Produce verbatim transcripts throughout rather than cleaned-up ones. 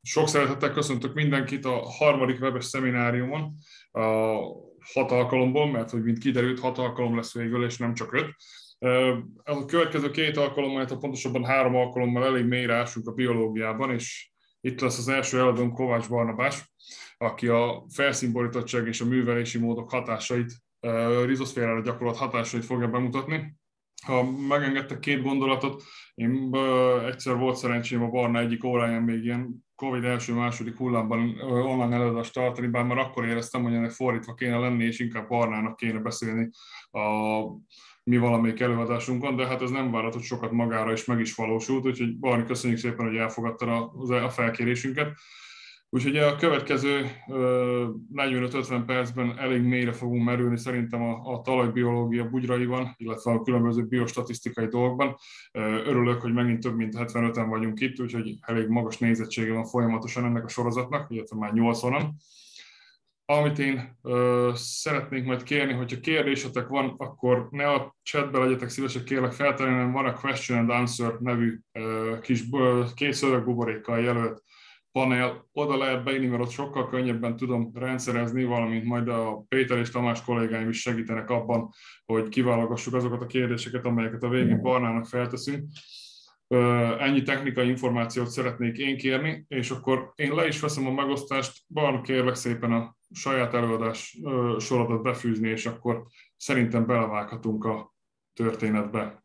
Sok szeretettel köszöntök mindenkit a harmadik webes szemináriumon, a hat alkalomból, mert hogy mint kiderült, hat alkalom lesz végül, és nem csak öt. A következő két alkalommal, hát pontosabban három alkalommal elég mélyre ásunk a biológiában, és itt lesz az első előadónk Kovács Barnabás, aki a felszínborítottság és a művelési módok hatásait, rizoszférára gyakorolt hatásait fogja bemutatni. Ha megengedtek két gondolatot, én egyszer volt szerencsém a Barna egyik óráján még ilyen Covid első-második hullámban online előadást tartani, bár már akkor éreztem, hogy ennek fordítva kéne lenni, és inkább Barnának kéne beszélni a mi valamelyik előadásunkon, de hát ez nem váratott sokat magára, és meg is valósult, úgyhogy Barni, köszönjük szépen, hogy elfogadtad a felkérésünket. Úgyhogy a következő negyvenöt-ötven percben elég mélyre fogunk merülni szerintem a, a talajbiológia bugyraiban, illetve a különböző biostatisztikai dolgokban. Örülök, hogy megint több mint hetvenöten vagyunk itt, úgyhogy elég magas nézettsége van folyamatosan ennek a sorozatnak, illetve már nyolcvanan. Amit én ö, szeretnék majd kérni, hogyha kérdésetek van, akkor ne a chatbe legyetek szívesek, kérlek feltenni, hanem van a Question and Answer nevű ö, kis ö, két szövegbuborékkal jelölt panel, oda lehet beírni, mert ott sokkal könnyebben tudom rendszerezni, valamint majd a Péter és Tamás kollégáim is segítenek abban, hogy kiválogassuk azokat a kérdéseket, amelyeket a végén Barnának felteszünk. Ennyi technikai információt szeretnék én kérni, és akkor én le is veszem a megosztást, Barna, kérlek szépen a saját előadás sorodat befűzni, és akkor szerintem belevághatunk a történetbe.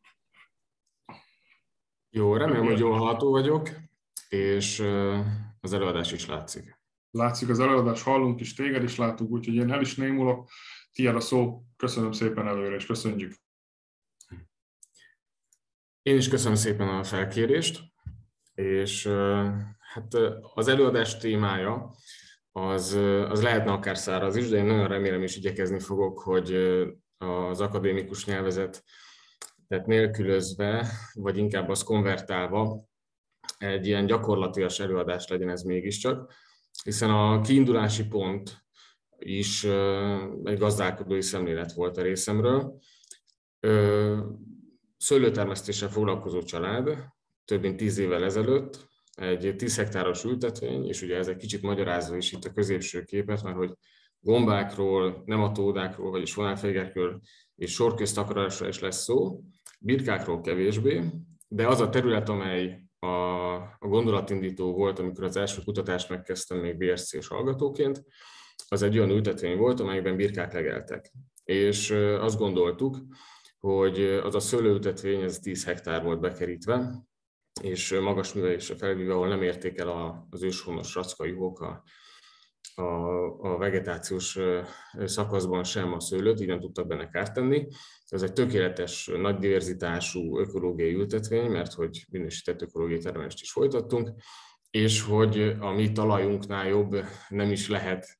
Jó, remélem, hogy jól hallható vagyok, és az előadás is látszik. Látszik az előadás, hallunk is, téged is látunk, úgyhogy én el is némulok. Tiéd a szó, köszönöm szépen előre, és köszönjük. Én is köszönöm szépen a felkérést, és hát az előadás témája az, az lehetne akár száraz is, de én nagyon remélem és igyekezni fogok, hogy az akadémikus nyelvezet tehát nélkülözve, vagy inkább az konvertálva egy ilyen gyakorlatias előadás legyen ez mégiscsak, hiszen a kiindulási pont is egy gazdálkodói szemlélet volt a részemről. Szőlőtermesztéssel foglalkozó család több mint tíz évvel ezelőtt egy tíz hektáros ültetvény, és ugye ez egy kicsit magyarázza is itt a középső képet, mert hogy gombákról, nematódákról, vagyis vonálfégekről és sorköztakarásra is lesz szó, birkákról kevésbé, de az a terület, amely a, a gondolatindító volt, amikor az első kutatást megkezdtem még bé es cés hallgatóként, az egy olyan ültetvény volt, amelyben birkák legeltek. És azt gondoltuk, hogy az a szőlőültetvény, ez tíz hektár volt bekerítve, és magas művelésre felvíve, ahol nem érték el az őshonos rackajuhok a, a, a vegetációs szakaszban sem a szőlőt, így nem tudtak benne kárt tenni. Ez egy tökéletes, nagy diverzitású ökológiai ültetvény, mert hogy minősített ökológiai termelést is folytattunk, és hogy a mi talajunknál jobb nem is lehet,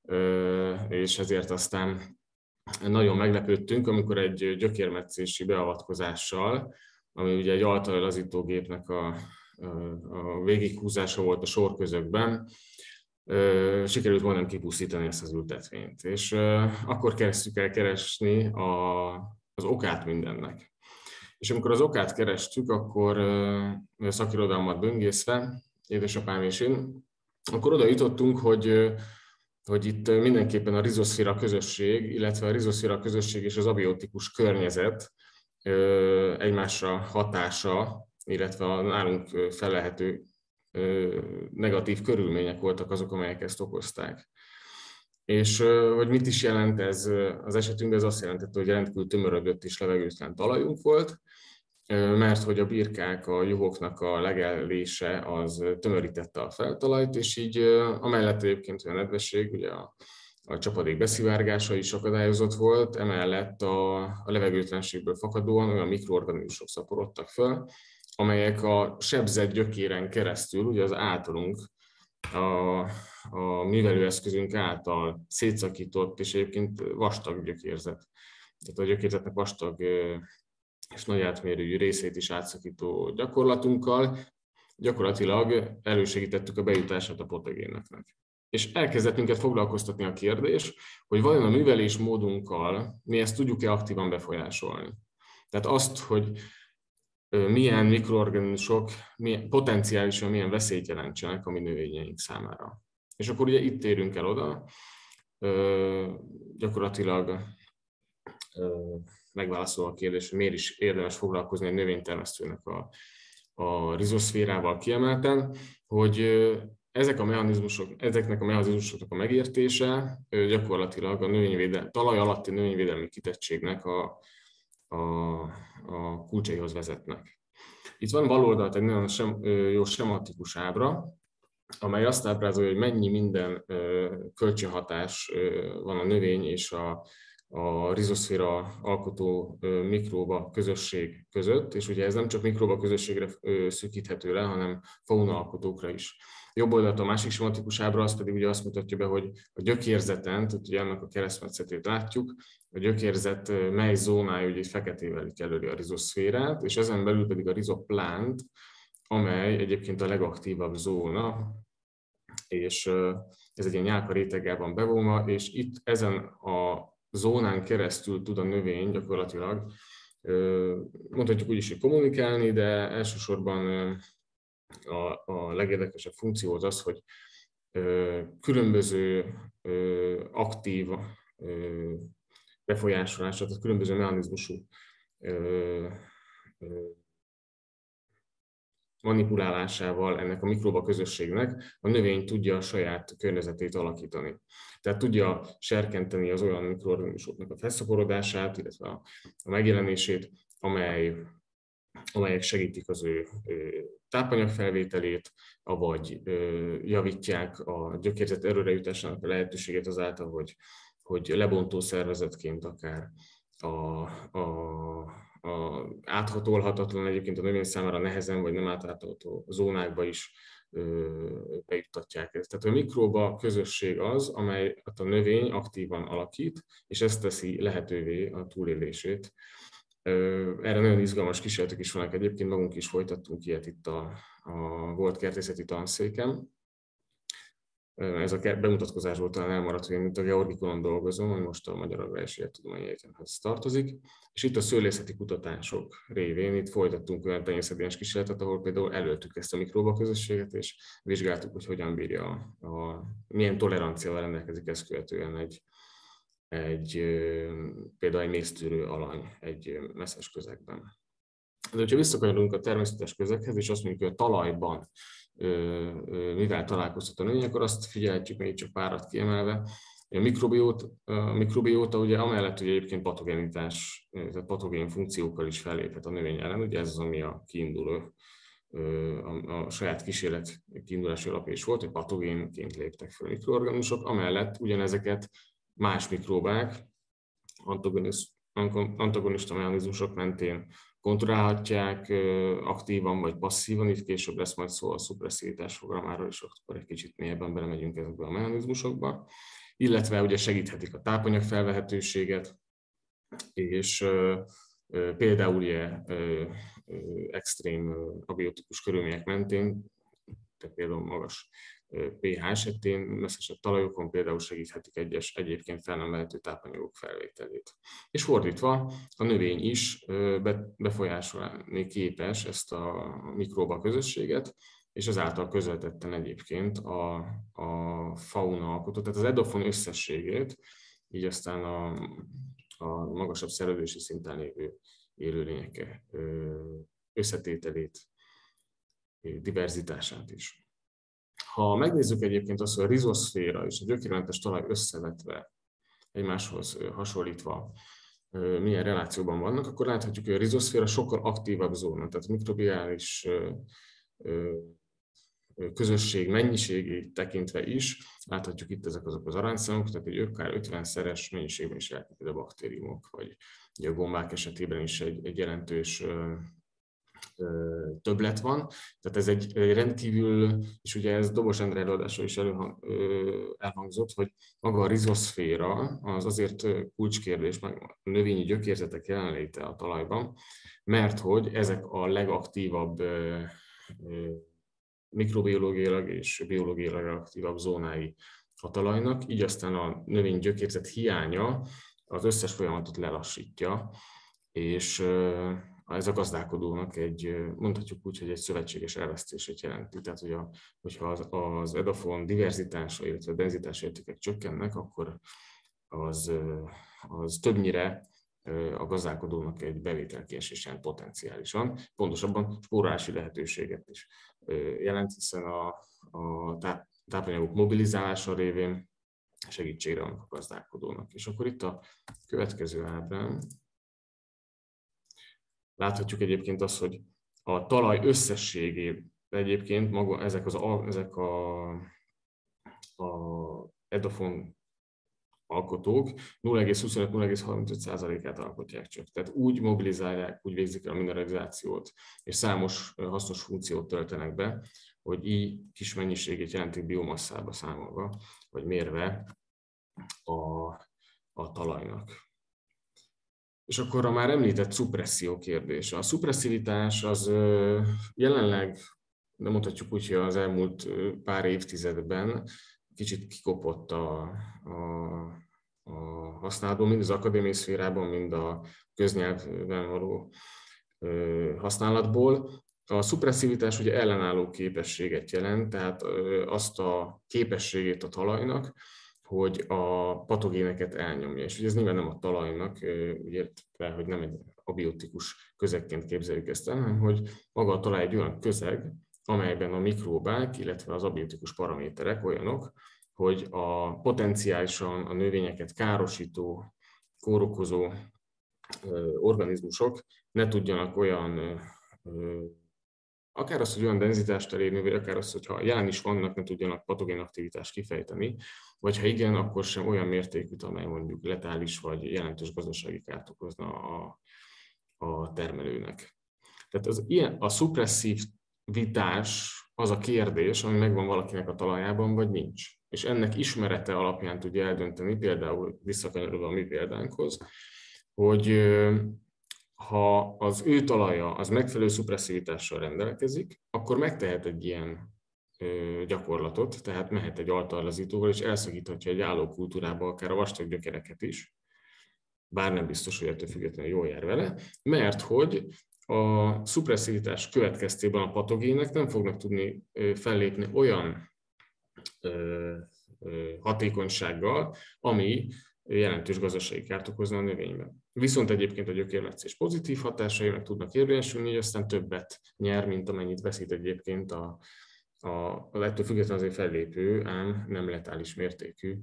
és ezért aztán nagyon meglepődtünk, amikor egy gyökérmetszési beavatkozással, ami ugye egy altalajlazítógépnek a, a végighúzása volt a sorközökben, sikerült majdnem kipusztítani ezt az ültetvényt. És akkor kezdtük el keresni a, az okát mindennek. És amikor az okát kerestük, akkor szakirodalmat böngészve, édesapám és én, akkor oda jutottunk, hogy hogy itt mindenképpen a rizoszféra közösség, illetve a rizoszféra közösség és az abiotikus környezet egymásra hatása, illetve a nálunk felelhető negatív körülmények voltak azok, amelyek ezt okozták. És hogy mit is jelent ez az esetünkben, ez azt jelentette, hogy rendkívül tömörödött és levegőtlen talajunk volt, mert hogy a birkák, a juhoknak a legelése az tömörítette a feltalajt, és így amellett egyébként olyan nedvesség, ugye a, a csapadék beszivárgása is akadályozott volt, emellett a, a levegőtlenségből fakadóan olyan mikroorganizmusok szaporodtak föl, amelyek a sebzett gyökéren keresztül, ugye az általunk, a, a művelőeszközünk által szétszakított és egyébként vastag gyökérzet. Tehát a gyökérzetnek vastag és nagy átmérőjű részét is átszakító gyakorlatunkkal gyakorlatilag elősegítettük a bejutását a patogéneknek. És elkezdett minket foglalkoztatni a kérdés, hogy vajon a művelésmódunkkal mi ezt tudjuk-e aktívan befolyásolni. Tehát azt, hogy milyen mikroorganizmusok milyen, potenciálisan milyen veszélyt jelentsenek a mi növényeink számára. És akkor ugye itt térünk el oda, gyakorlatilag megválaszolva a kérdést, hogy miért is érdemes foglalkozni egy növénytermesztőnek a, a rizoszférával kiemelten, hogy ezek a mechanizmusok, ezeknek a mechanizmusoknak a megértése gyakorlatilag a növényvédelmi, talaj alatti növényvédelmi kitettségnek a, a, a kulcsaihoz vezetnek. Itt van bal oldalt egy nagyon sem, jó sematikus ábra, amely azt ábrázolja, hogy mennyi minden kölcsönhatás van a növény és a, a rizoszféra alkotó mikróba közösség között, és ugye ez nem csak mikróba közösségre szűkíthető le, hanem fauna alkotókra is. Jobb oldalt a másik sematikus ábra, az pedig ugye azt mutatja be, hogy a gyökérzeten, tehát ugye ennek a keresztmetszetét látjuk, a gyökérzet mely zónája ugye feketével jelöli a rizoszférát, és ezen belül pedig a rizoplánt, amely egyébként a legaktívabb zóna, és ez egy ilyen nyálka réteggel van bevonva, és itt ezen a zónán keresztül tud a növény gyakorlatilag, mondhatjuk úgy is, hogy kommunikálni, de elsősorban a, a legérdekesebb funkció az az, hogy különböző aktív befolyásolásra, tehát különböző mechanizmusú manipulálásával ennek a mikróba közösségnek a növény tudja a saját környezetét alakítani. Tehát tudja serkenteni az olyan mikroorganizmusoknak a felszaporodását, illetve a, a megjelenését, amely, amelyek segítik az ő, ő tápanyagfelvételét, avagy ő, javítják a gyökérzet erőre jutásának a lehetőségét azáltal, hogy, hogy lebontó szervezetként akár a, a a áthatolhatatlan, egyébként a növény számára nehezen vagy nem átlátható zónákba is ö, bejuttatják ezt. Tehát a mikróba közösség az, amely a növény aktívan alakít, és ezt teszi lehetővé a túlélését. Ö, erre nagyon izgalmas kísérletek is vannak, egyébként magunk is folytattunk ilyet itt a, a volt kertészeti tanszéken. Ez a bemutatkozás volt, talán elmaradt, hogy én mint a Georgikonon dolgozom, hogy most a Magyar Agrár és Élettudományi Egyetemhez tartozik, és itt a szőlészeti kutatások révén itt folytattunk olyan tenyészedélyes kísérletet, ahol például előttük ezt a mikróba közösséget, és vizsgáltuk, hogy hogyan bírja, a, a, milyen toleranciával rendelkezik ezt követően egy, egy például egy méztűrő alany egy messzes közegben. De hogyha visszakanyarodunk a természetes közeghez, és azt mondjuk, hogy a talajban mivel találkozhat a növény, akkor azt figyelhetjük, még csak párat kiemelve. A mikrobióta, a mikrobióta ugye amellett, hogy egyébként patogenitás, tehát patogén funkciókkal is felléphet a növény ellen, ugye ez az, ami a kiinduló, a, a saját kísérlet kiindulási alapja is volt, hogy patogénként léptek fel a mikroorganizmusok, amellett ugyanezeket más mikróbák, antagonista mechanizmusok mentén kontrollálhatják aktívan vagy passzívan, itt később lesz majd szó a szupresszivitás fogalmáról, és akkor egy kicsit mélyebben belemegyünk ezekbe a mechanizmusokba, illetve ugye segíthetik a tápanyag felvehetőséget, és például ugye extrém abiotikus körülmények mentén, tehát például magas pH esetén, messzesebb talajokon például segíthetik egyes egyébként fel nem vehető tápanyagok felvételét. És fordítva, a növény is befolyásolni képes ezt a mikróba közösséget, és ezáltal közvetetten egyébként a, a fauna alkotót, tehát az edofon összességét, így aztán a, a magasabb szervezési szinten lévő élőlények összetételét, diverzitását is. Ha megnézzük egyébként azt, hogy a rizoszféra és a gyökérmentes talaj összevetve, egymáshoz hasonlítva milyen relációban vannak, akkor láthatjuk, hogy a rizoszféra sokkal aktívabb zóna, tehát mikrobiális közösség mennyiségét tekintve is, láthatjuk itt ezek azok az arányszámok, tehát egy akár ötvenszeres mennyiségben is lehetnek a baktériumok, vagy a gombák esetében is egy, egy jelentős többlet van. Tehát ez egy rendkívül, és ugye ez Dobos Endre előadása is elhangzott, hogy maga a rizoszféra az azért kulcskérdés, meg a növényi gyökérzetek jelenléte a talajban, mert hogy ezek a legaktívabb mikrobiológiailag és biológiailag aktívabb zónái a talajnak, így aztán a növény gyökérzet hiánya az összes folyamatot lelassítja, és ez a gazdálkodónak egy, mondhatjuk úgy, hogy egy szövetséges elvesztését jelenti. Tehát, hogy a, hogyha az, az Edafon diverzitása, illetve a denzitás értékek csökkennek, akkor az, az többnyire a gazdálkodónak egy bevételkiesés jelent potenciálisan, pontosabban spórolási lehetőséget is jelent, hiszen a, a táp, tápanyagok mobilizálása révén segítségre vannak a gazdálkodónak. És akkor itt a következő ábrán láthatjuk egyébként azt, hogy a talaj összességében egyébként maga, ezek, az, ezek a, a Edafon alkotók nulla egész huszonöt - nulla egész harmincöt százalékát alkotják csak. Tehát úgy mobilizálják, úgy végzik el a mineralizációt, és számos hasznos funkciót töltenek be, hogy így kis mennyiségét jelentik biomasszába számolva, vagy mérve a, a talajnak. És akkor a már említett szupresszió kérdése. A szupresszivitás az jelenleg, nem mondhatjuk úgy, hogy az elmúlt pár évtizedben kicsit kikopott a, a, a használatból, mind az akadémiai szférában, mind a köznyelvben való használatból. A szupresszivitás ugye ellenálló képességet jelent, tehát azt a képességét a talajnak, hogy a patogéneket elnyomja. És ugye ez nyilván nem a talajnak, úgy értve, hogy nem egy abiotikus közegként képzeljük ezt el, hanem hogy maga a talaj egy olyan közeg, amelyben a mikróbák, illetve az abiotikus paraméterek olyanok, hogy a potenciálisan a növényeket károsító, kórokozó organizmusok ne tudjanak olyan, akár az, hogy olyan denzitást elérni, vagy akár az, hogyha jelen is vannak, ne tudjanak patogén aktivitást kifejteni, vagy ha igen, akkor sem olyan mértékű, amely mondjuk letális vagy jelentős gazdasági kárt okozna a, a termelőnek. Tehát az ilyen, a szupresszivitás az a kérdés, ami megvan valakinek a talajában, vagy nincs. És ennek ismerete alapján tudja eldönteni, például visszakanyarodva a mi példánkhoz, hogy ha az ő talaja az megfelelő szupresszvitással rendelkezik, akkor megtehet egy ilyen gyakorlatot, tehát mehet egy altarlazítóval, és elszakíthatja egy állókultúrába akár a vastag gyökereket is, bár nem biztos, hogy ettől függetlenül jól jár vele, mert hogy a szupresszivitás következtében a patogének nem fognak tudni fellépni olyan hatékonysággal, ami jelentős gazdasági kárt okozna a növényben. Viszont egyébként a gyökérmetszés pozitív hatásai meg tudnak érvényesülni, hogy aztán többet nyer, mint amennyit veszít egyébként a, a, a ettől függetlenül azért fellépő, ám nem letális mértékű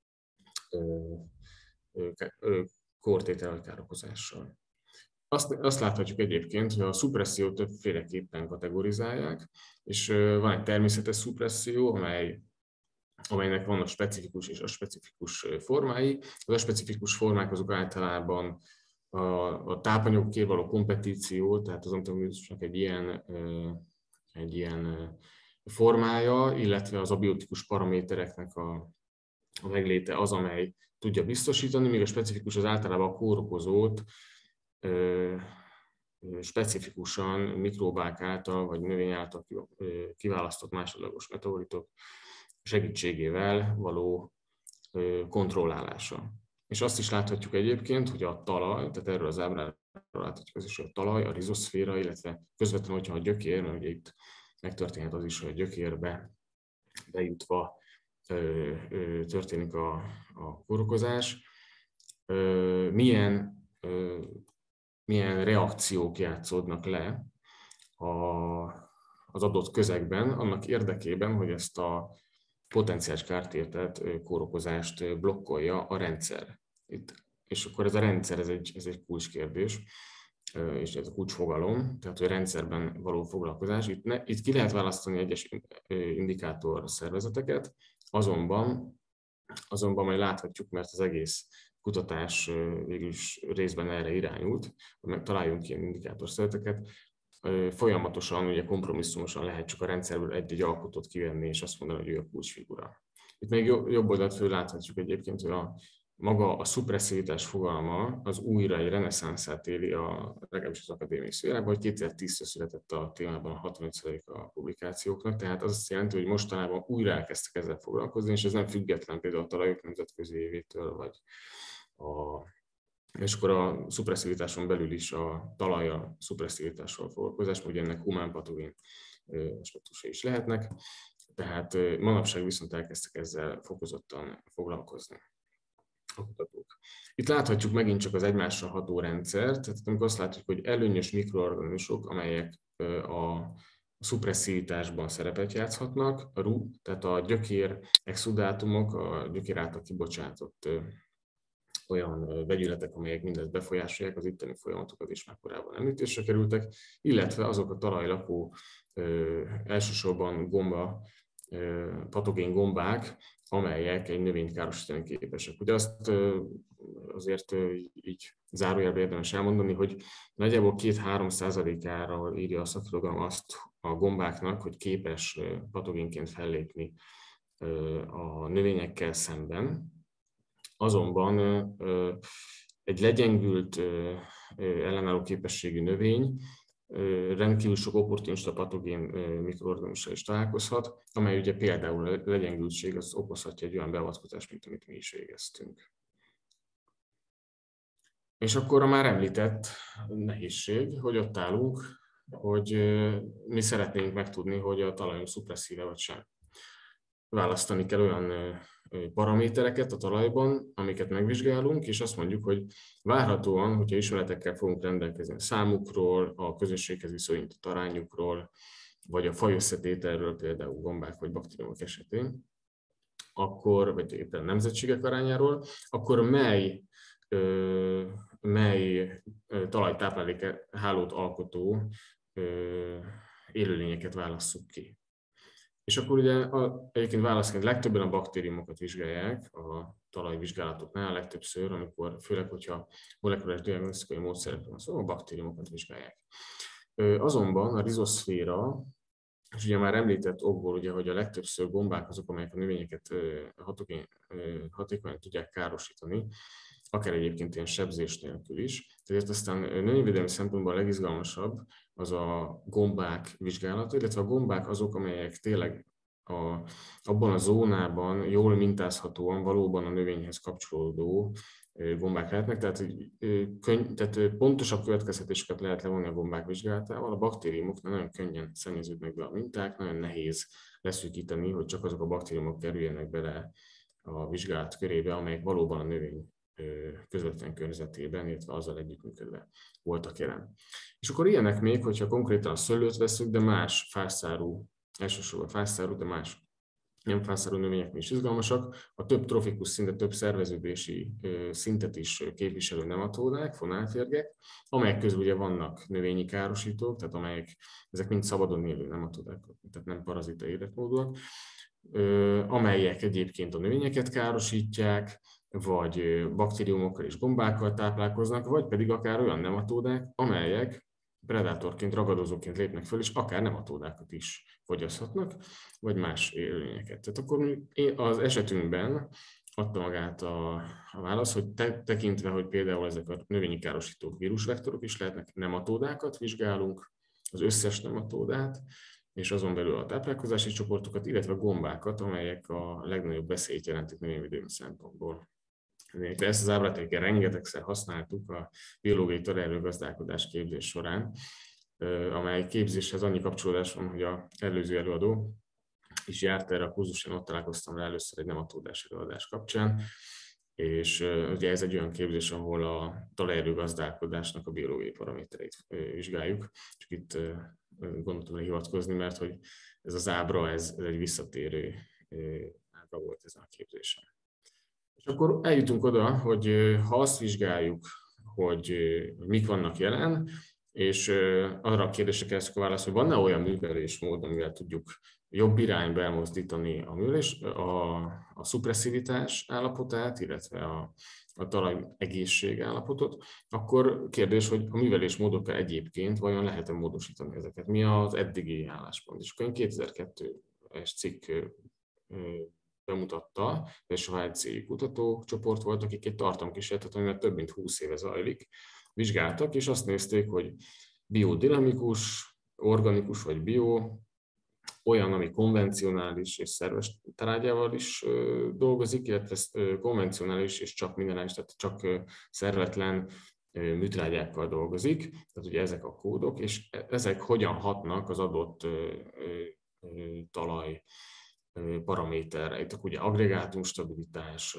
kórtétel károkozással. Azt, azt láthatjuk egyébként, hogy a szupressziót többféleképpen kategorizálják, és van egy természetes szupresszió, amely amelynek vannak specifikus és aspecifikus formái. Az aspecifikus formák azok általában a, a tápanyagokért való kompetíció, tehát az antimoniusnak egy ilyen, egy ilyen formája, illetve az abiotikus paramétereknek a, a megléte az, amely tudja biztosítani, míg a specifikus az általában a kórokozót specifikusan mikróbák által vagy növény által kiválasztott másodlagos metabolitok segítségével való kontrollálása. És azt is láthatjuk egyébként, hogy a talaj, tehát erről az ábráról láthatjuk az is, hogy a talaj, a rizoszféra, illetve közvetlenül, hogyha a gyökér, mert ugye itt megtörténhet az is, hogy a gyökérbe bejutva ö, ö, történik a, a kórokozás, ö, milyen, ö, milyen reakciók játszódnak le a, az adott közegben, annak érdekében, hogy ezt a potenciális kártértett kórokozást blokkolja a rendszer. Itt, és akkor ez a rendszer, ez egy, ez egy kulcskérdés, és ez a kulcsfogalom, tehát hogy a rendszerben való foglalkozás. Itt, ne, itt ki lehet választani egyes indikátor szervezeteket, azonban, azonban majd láthatjuk, mert az egész kutatás végülis részben erre irányult, hogy találjunk ilyen indikátor szervezeteket, folyamatosan, ugye kompromisszumosan lehet csak a rendszerből egy-egy alkotót kivenni, és azt mondani, hogy ő a kulcsfigura. Itt még jobb oldalt föl láthatjuk egyébként, hogy a, maga a szupresszivitás fogalma az újra egy reneszánszát éli, a, legalábbis az akadémiai szférában, hogy kétezer-tíztől született a témában a hatvanöt százalék a publikációknak, tehát az azt jelenti, hogy mostanában újra elkezdtek ezzel foglalkozni, és ez nem független például a talajok nemzetközi évétől, vagy a és akkor a szupresszivitáson belül is a talajja szupresszivitással foglalkozás, ugye ennek humán patogén aspektusa is lehetnek, tehát manapság viszont elkezdtek ezzel fokozottan foglalkozni a kutatók. Itt láthatjuk megint csak az egymásra ható rendszert, tehát amikor azt látjuk, hogy előnyös mikroorganizmusok, amelyek a szupresszivitásban szerepet játszhatnak, a rú, tehát a gyökér exudátumok, a gyökér által kibocsátott olyan vegyületek, amelyek mindezt befolyásolják, az itteni folyamatokat is már korábban említésre kerültek, illetve azok a talajlakó elsősorban gomba, patogén gombák, amelyek egy növényt károsítani képesek. Ugye azt azért így zárójelben érdemes elmondani, hogy nagyjából két-három százalékára írja a szakirodalom azt a gombáknak, hogy képes patogénként fellépni a növényekkel szemben. Azonban egy legyengült ellenálló képességű növény rendkívül sok opportunista patogén mikroorganizmussal is találkozhat, amely ugye például a legyengültség az okozhatja egy olyan beavatkozást, mint amit mi is végeztünk. És akkor a már említett nehézség, hogy ott állunk, hogy mi szeretnénk megtudni, hogy a talajunk szupresszíve vagy sem. Választani kell olyan paramétereket a talajban, amiket megvizsgálunk, és azt mondjuk, hogy várhatóan, hogyha ismeretekkel fogunk rendelkezni a számukról, a közösséghez viszonyított arányukról, vagy a fajösszetételről, például gombák vagy baktériumok esetén, akkor, vagy éppen nemzetségek arányáról, akkor mely, mely talajtáplálék hálót alkotó élőlényeket válasszuk ki. És akkor ugye a, egyébként válaszként legtöbben a baktériumokat vizsgálják a talajvizsgálatoknál, legtöbbször, amikor, főleg, hogyha molekuláris diagnosztikai módszerekről van szó, a baktériumokat vizsgálják. Azonban a rizoszféra, és ugye már említett okból, ugye, hogy a legtöbbször gombák azok, amelyek a növényeket hatékonyan tudják károsítani, akár egyébként ilyen sebzés nélkül is. Tehát aztán növényvédelmi szempontból a legizgalmasabb az a gombák vizsgálata, illetve a gombák azok, amelyek tényleg a, abban a zónában jól mintázhatóan valóban a növényhez kapcsolódó gombák lehetnek, tehát, könny, tehát pontosabb következtetéseket lehet levonni a gombák vizsgálatával. A baktériumok nagyon könnyen szennyeződnek be a minták, nagyon nehéz leszűkíteni, hogy csak azok a baktériumok kerüljenek bele a vizsgálat körébe, amelyek valóban a növény közvetlen környezetében, illetve azzal együttműködve voltak jelen. És akkor ilyenek még, hogyha konkrétan a szőlőt veszünk, de más fászárú, elsősorban fászárú, de más nem fászárú növények is izgalmasak, a több trofikus szinte több szerveződési szintet is képviselő nematódák, fonálférgek, amelyek közül ugye vannak növényi károsítók, tehát amelyek, ezek mind szabadon élő nematódák, tehát nem parazita életmódúak, amelyek egyébként a növényeket károsítják, vagy baktériumokkal és gombákkal táplálkoznak, vagy pedig akár olyan nematódák, amelyek predátorként, ragadozóként lépnek föl, és akár nematódákat is fogyaszthatnak, vagy más élőlényeket. Tehát akkor az esetünkben adta magát a, a válasz, hogy te, tekintve, hogy például ezek a növényi károsítók vírusvektorok is lehetnek, nematódákat vizsgálunk, az összes nematódát, és azon belül a táplálkozási csoportokat, illetve a gombákat, amelyek a legnagyobb veszélyt jelentik növényvédelmi szempontból. Ezt az ábrát rengetegszer használtuk a biológiai talajgazdálkodás képzés során, amely képzéshez annyi kapcsolódás van, hogy az előző előadó is járt erre a kurzuson, ott találkoztam rá először egy nematódás előadás kapcsán, és ugye ez egy olyan képzés, ahol a talajerőgazdálkodásnak a biológiai paramétereit vizsgáljuk, csak itt gondoltam rá hivatkozni, mert hogy ez az ábra, ez, ez egy visszatérő ábra volt ezen a képzésen. És akkor eljutunk oda, hogy ha azt vizsgáljuk, hogy mik vannak jelen, és arra a kérdésre kezdjük a választ, hogy van-e olyan művelésmód, amivel tudjuk jobb irányba elmozdítani a, művelés, a, a szupresszivitás állapotát, illetve a, a talaj egészség állapotot, akkor kérdés, hogy a művelésmódokkal egyébként vajon lehet-e módosítani ezeket? Mi az eddigi álláspont? És akkor én kétezer-kettes cikk bemutatta, és a há egy cé kutatócsoport volt, akik egy tartalomkísérletet, amivel több mint húsz éve zajlik, vizsgáltak, és azt nézték, hogy biodinamikus, organikus vagy bio olyan, ami konvencionális és szerves trágyával is dolgozik, illetve konvencionális és csak minerális, tehát csak szervetlen műtrágyákkal dolgozik. Tehát ugye ezek a kódok, és ezek hogyan hatnak az adott talaj paraméterre. Itt ugye aggregátum stabilitás,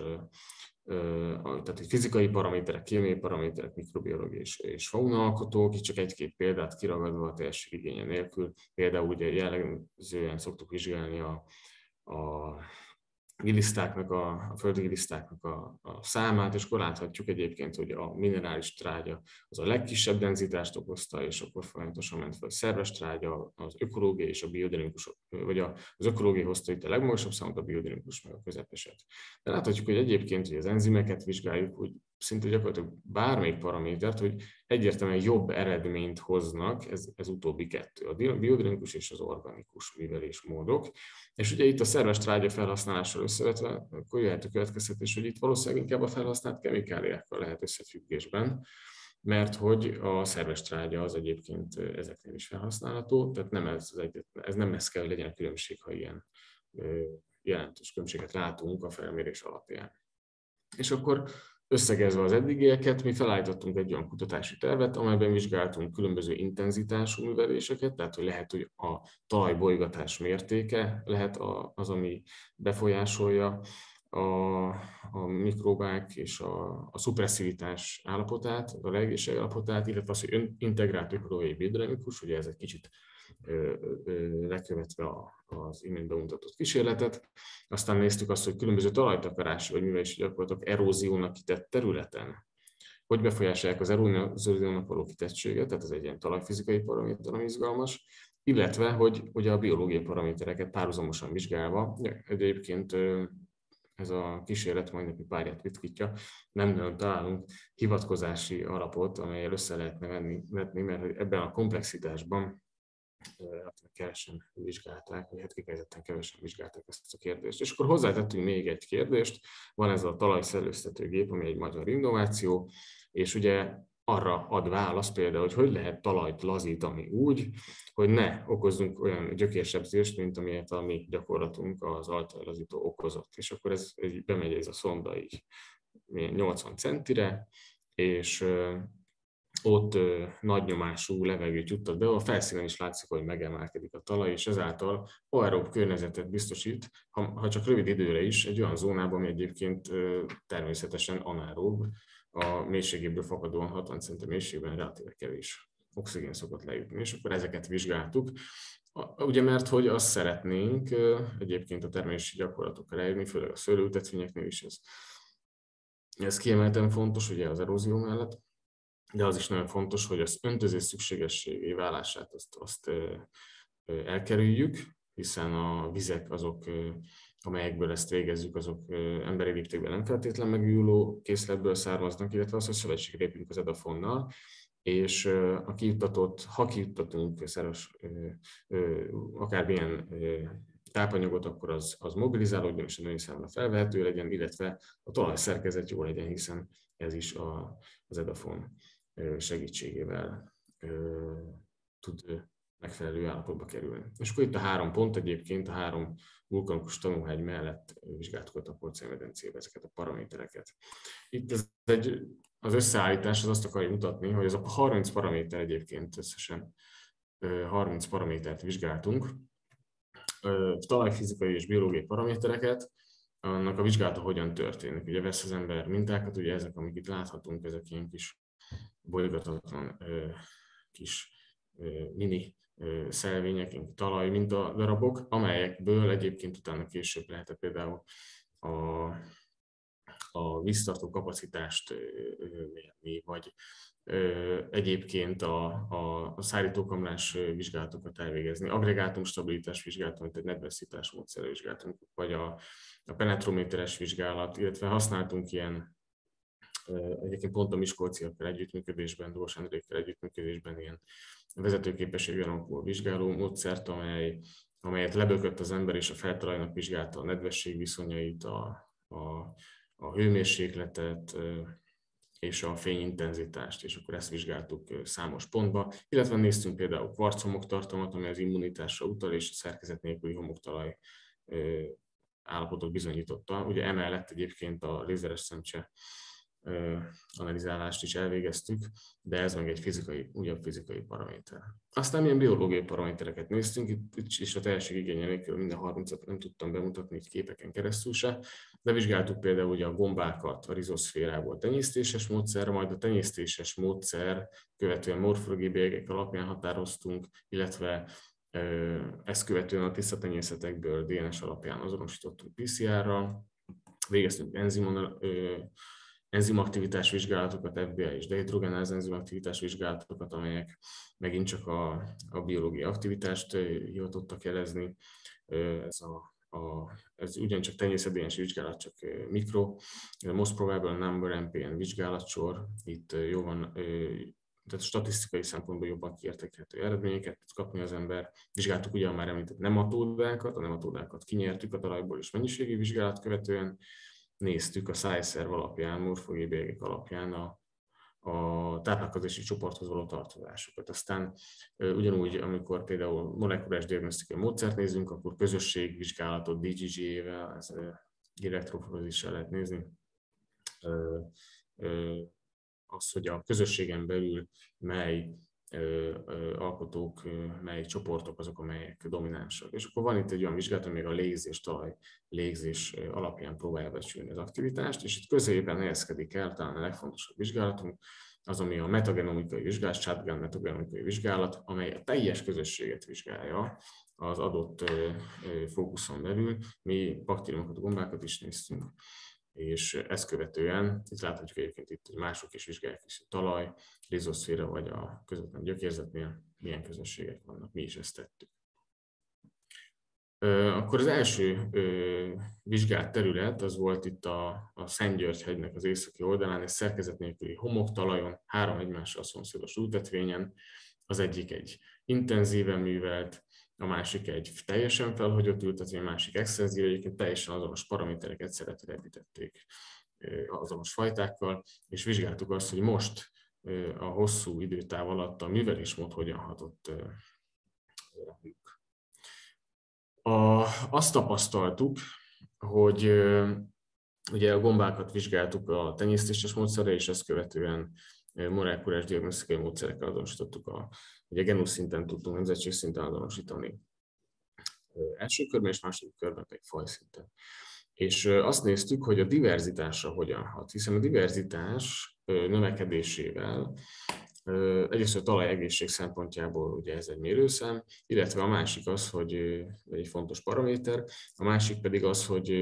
tehát egy fizikai paraméterek, kémiai paraméterek, mikrobiológiai és, és faunaalkotók, itt csak egy-két példát kiragadva a teljes igénye nélkül. Például ugye jellemzően szoktuk vizsgálni a, a gilisztáknak, a, a földi gilisztáknak a, a számát, és akkor láthatjuk egyébként, hogy a minerális trágya az a legkisebb denzitást okozta, és akkor folyamatosan ment fel a szerves trágya, az ökológiai és a biodinamikus, vagy az ökológiai hozta itt a legmagasabb számot, a biodinamikus meg a közepeset. De láthatjuk, hogy egyébként, hogy az enzimeket vizsgáljuk, hogy szinte gyakorlatilag bármelyik paramétert, hogy egyértelműen jobb eredményt hoznak, ez, ez utóbbi kettő, a biodinamikus és az organikus művelésmódok. És ugye itt a szerves trágya felhasználással összevetve, akkor jöhet a következtetés, hogy itt valószínűleg inkább a felhasznált kemikáliákkal lehet összefüggésben, mert hogy a szerves trágya az egyébként ezeknél is felhasználható, tehát nem ez, az egyet, ez nem ez kell, hogy legyen a különbség, ha ilyen jelentős különbséget látunk a felmérés alapján. És akkor összegezve az eddigieket, mi felállítottunk egy olyan kutatási tervet, amelyben vizsgáltunk különböző intenzitású műveléseket, tehát hogy lehet, hogy a talajbolygatás mértéke lehet az, ami befolyásolja a, a mikróbák és a, a szupresszivitás állapotát, a leegészség állapotát, illetve az, hogy integrált ökológiai biodinamikus, ugye ez egy kicsit lekövetve az imént bemutatott kísérletet. Aztán néztük azt, hogy különböző talajtakarási vagy művelési gyakorlatok eróziónak kitett területen hogy befolyásolják az eróziónak való kitettséget, tehát ez egy ilyen talajfizikai paraméter, ami izgalmas, illetve, hogy, hogy a biológiai paramétereket párhuzamosan vizsgálva, egyébként ez a kísérlet majd neki párját ritkítja, nem nagyon találunk hivatkozási alapot, amelyel össze lehetne venni, vetni, mert ebben a komplexitásban kevesen vizsgálták, vagy hát kifejezetten kevesen vizsgálták ezt a kérdést. És akkor hozzátettünk még egy kérdést, van ez a talajszellőztető gép, ami egy magyar innováció, és ugye arra ad választ például, hogy hogy lehet talajt lazítani úgy, hogy ne okozzunk olyan gyökérsebzést, mint amilyet a mi gyakorlatunk az altalajlazító okozott. És akkor ez, ez bemegy ez a szonda így nyolcvan centire, és ott ö, nagy nyomású levegőt juttat be, a felszínen is látszik, hogy megemelkedik a talaj, és ezáltal aerób környezetet biztosít, ha, ha csak rövid időre is, egy olyan zónában, ami egyébként ö, természetesen anaerób, a mélységéből fakadóan hatvan centi mélységben relatíve kevés oxigén szokott lejutni, és akkor ezeket vizsgáltuk. Ugye mert hogy azt szeretnénk egyébként a termelési gyakorlatokkal eljönni, főleg a szőlőültetvényeknél is ez, ez kiemelten fontos, ugye az erózió mellett, de az is nagyon fontos, hogy az öntözés szükségességé válását azt, azt elkerüljük, hiszen a vizek azok, amelyekből ezt végezzük, azok emberi léptékben nem feltétlen megújuló készletből származnak, illetve az, hogy szövetségre lépünk az Edafonnal, és a kijuttatott, ha kijuttatunk szeres, akármilyen tápanyagot, akkor az, az mobilizálódjon, és a növényszámra felvehető legyen, illetve a talajszerkezet jó legyen, hiszen ez is a, az Edafon segítségével tud megfelelő állapotba kerülni. És akkor itt a három pont egyébként, a három vulkanikus tanulmány mellett vizsgáltuk a Tapolcai-medencébe ezeket a paramétereket. Itt ez egy, az összeállítás az azt akarja mutatni, hogy ez a harminc paraméter egyébként összesen harminc paramétert vizsgáltunk, talajfizikai és biológiai paramétereket, annak a vizsgálata hogyan történik. Ugye vesz az ember mintákat, ugye ezek, amik itt láthatunk, ezek ilyen kis bolygatatlan kis mini szelvények, talaj mintadarabok, amelyekből egyébként utána később lehetett például a, a víztartó kapacitást mérni, vagy egyébként a, a, a szárítókamrás vizsgálatokat elvégezni, aggregátum stabilitás vizsgálatot, egy nedveszítás módszerre vizsgáltunk, vagy a, a penetrométeres vizsgálat, illetve használtunk ilyen egyébként pont a miskolciakkal együttműködésben, Dós Endrékkel együttműködésben ilyen vezetőképességgel alapuló vizsgáló módszert, amely, amelyet lebökött az ember és a feltalajnak vizsgálta a nedvesség viszonyait, a, a, a hőmérsékletet, és a fényintenzitást, és akkor ezt vizsgáltuk számos pontba, illetve néztünk például kvarchomoktartalmat, ami az immunitásra utal, és a szerkezet nélküli homoktalaj állapotot bizonyította. Ugye emellett egyébként a lézeres szemcse analizálást is elvégeztük, de ez meg egy fizikai, újabb fizikai paraméter. Aztán milyen biológiai paramétereket néztünk, itt, itt is a teljesség igénye nélkül minden harmincat nem tudtam bemutatni így képeken keresztül se, de vizsgáltuk például ugye a gombákat a rizoszférából tenyésztéses módszerre, majd a tenyésztéses módszer követően morfológiai bélyegek alapján határoztunk, illetve ezt követően a tiszta tenyészetekből dé en es alapján azonosítottunk pé cé er-ral, végeztünk enzimon, enzimaktivitás vizsgálatokat, ef bé i és dehidrogenáz enzimaktivitás vizsgálatokat, amelyek megint csak a, a biológiai aktivitást hivatottak jelezni. Ez, a, a, ez ugyancsak tenyészet dé en es vizsgálat, csak mikro, a Most Probable Number em pé en vizsgálatsor, itt jó van, tehát statisztikai szempontból jobban kiértékelhető eredményeket tud kapni az ember. Vizsgáltuk ugye a már említett nematódákat, a nematódákat kinyertük a talajból és mennyiségi vizsgálat követően, néztük a szájszerv alapján, morfológiai bélyegek alapján a, a táplálkozási csoporthoz való tartozásukat. Aztán ugyanúgy, amikor például molekulás diagnosztikai módszert nézünk, akkor közösségvizsgálatot dé gé gé-vel, ez elektroforezissel lehet nézni. Az, hogy a közösségen belül mely ö, ö, alkotók, ö, mely csoportok azok, amelyek dominánsak. És akkor van itt egy olyan vizsgálat, ami a légzés, talaj légzés alapján próbálja becsülni az aktivitást, és itt középen helyezkedik el talán a legfontosabb vizsgálatunk, az, ami a metagenomikai vizsgálat, shotgun metagenomikai vizsgálat, amely a teljes közösséget vizsgálja az adott ö, ö, fókuszon belül. Mi baktériumokat, gombákat is néztünk, és ezt követően, itt láthatjuk egyébként itt, hogy mások is vizsgálják is a talaj, rizoszféra vagy a közvetlen gyökérzetnél milyen közösségek vannak, mi is ezt tettük. Akkor az első vizsgált terület az volt itt a, a Szentgyörgy-hegynek az északi oldalán, egy szerkezet nélküli homoktalajon, három egymással szomszédos ültetvényen, az egyik egy intenzíven művelt, a másik egy teljesen felhagyott ültetvény, a másik extenzív, egyébként teljesen azonos paraméterek egyszerre telepítették azonos fajtákkal, és vizsgáltuk azt, hogy most a hosszú időtáv alatt a művelésmód hogyan hatott rájuk. A, azt tapasztaltuk, hogy ugye a gombákat vizsgáltuk a tenyésztéses módszerre, és ezt követően molekulás diagnosztikai módszerekkel azonosítottuk, a, ugye genus szinten tudtunk nemzetség szinten azonosítani első körben, és második körben pedig fajszinten. És azt néztük, hogy a diverzitásra hogyan hat, hiszen a diverzitás növekedésével egyrészt a talaj egészség szempontjából ugye ez egy mérőszám, illetve a másik az, hogy egy fontos paraméter, a másik pedig az, hogy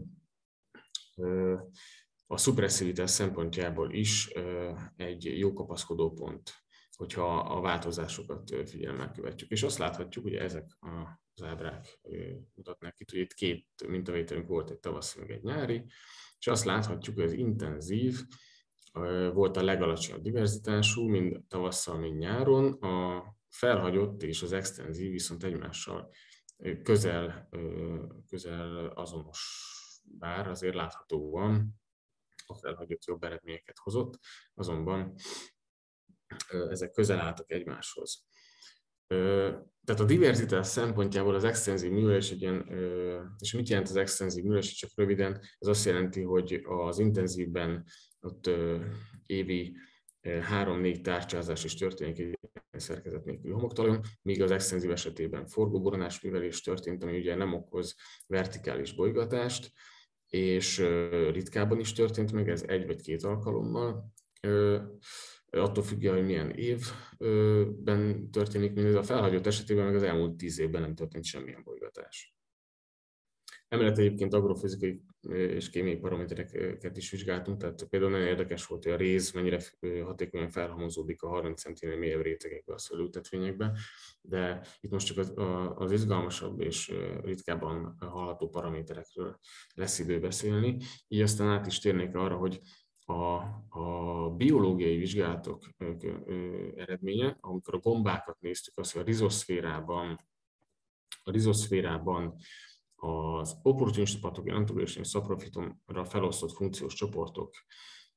a szupresszivitás szempontjából is egy jó kapaszkodó pont, hogyha a változásokat figyelemmel követjük. És azt láthatjuk, hogy ezek az ábrák mutatnak itt, hogy itt két mintavételünk volt, egy tavaszi, meg egy nyári, és azt láthatjuk, hogy az intenzív volt a legalacsonyabb diverzitású, mind tavasszal, mind nyáron, a felhagyott és az extenzív viszont egymással közel, közel azonos, bár azért láthatóan a felhagyott jobb eredményeket hozott, azonban ezek közel álltak egymáshoz. Tehát a diverzitás szempontjából az extenzív művelés egy ilyen, és mit jelent az extenzív művelés, csak röviden, ez azt jelenti, hogy az intenzívben ott évi három-négy tárcsázás is történik egy szerkezet nélküli homoktalajon, míg az extenzív esetében forgóboronás művelés történt, ami ugye nem okoz vertikális bolygatást, és ritkábban is történt meg, ez egy vagy két alkalommal. Attól függően, hogy milyen évben történik, mindez a felhagyott esetében meg az elmúlt tíz évben nem történt semmilyen bolygatás. Emellett egyébként agrofizikai és kémiai paramétereket is vizsgáltunk, tehát például nagyon érdekes volt, hogy a réz mennyire hatékonyan felhamozódik a harminc centinél mélyebb rétegekbe, a szőlőtetvényekbe, de itt most csak az, az izgalmasabb és ritkábban hallható paraméterekről lesz idő beszélni. Így aztán át is térnék arra, hogy A, a biológiai vizsgálatok ö, ö, eredménye, amikor a gombákat néztük, az, hogy a rizoszférában, a rizoszférában az opportunista patogén, antibiotikum és szaprofitomra felosztott funkciós csoportok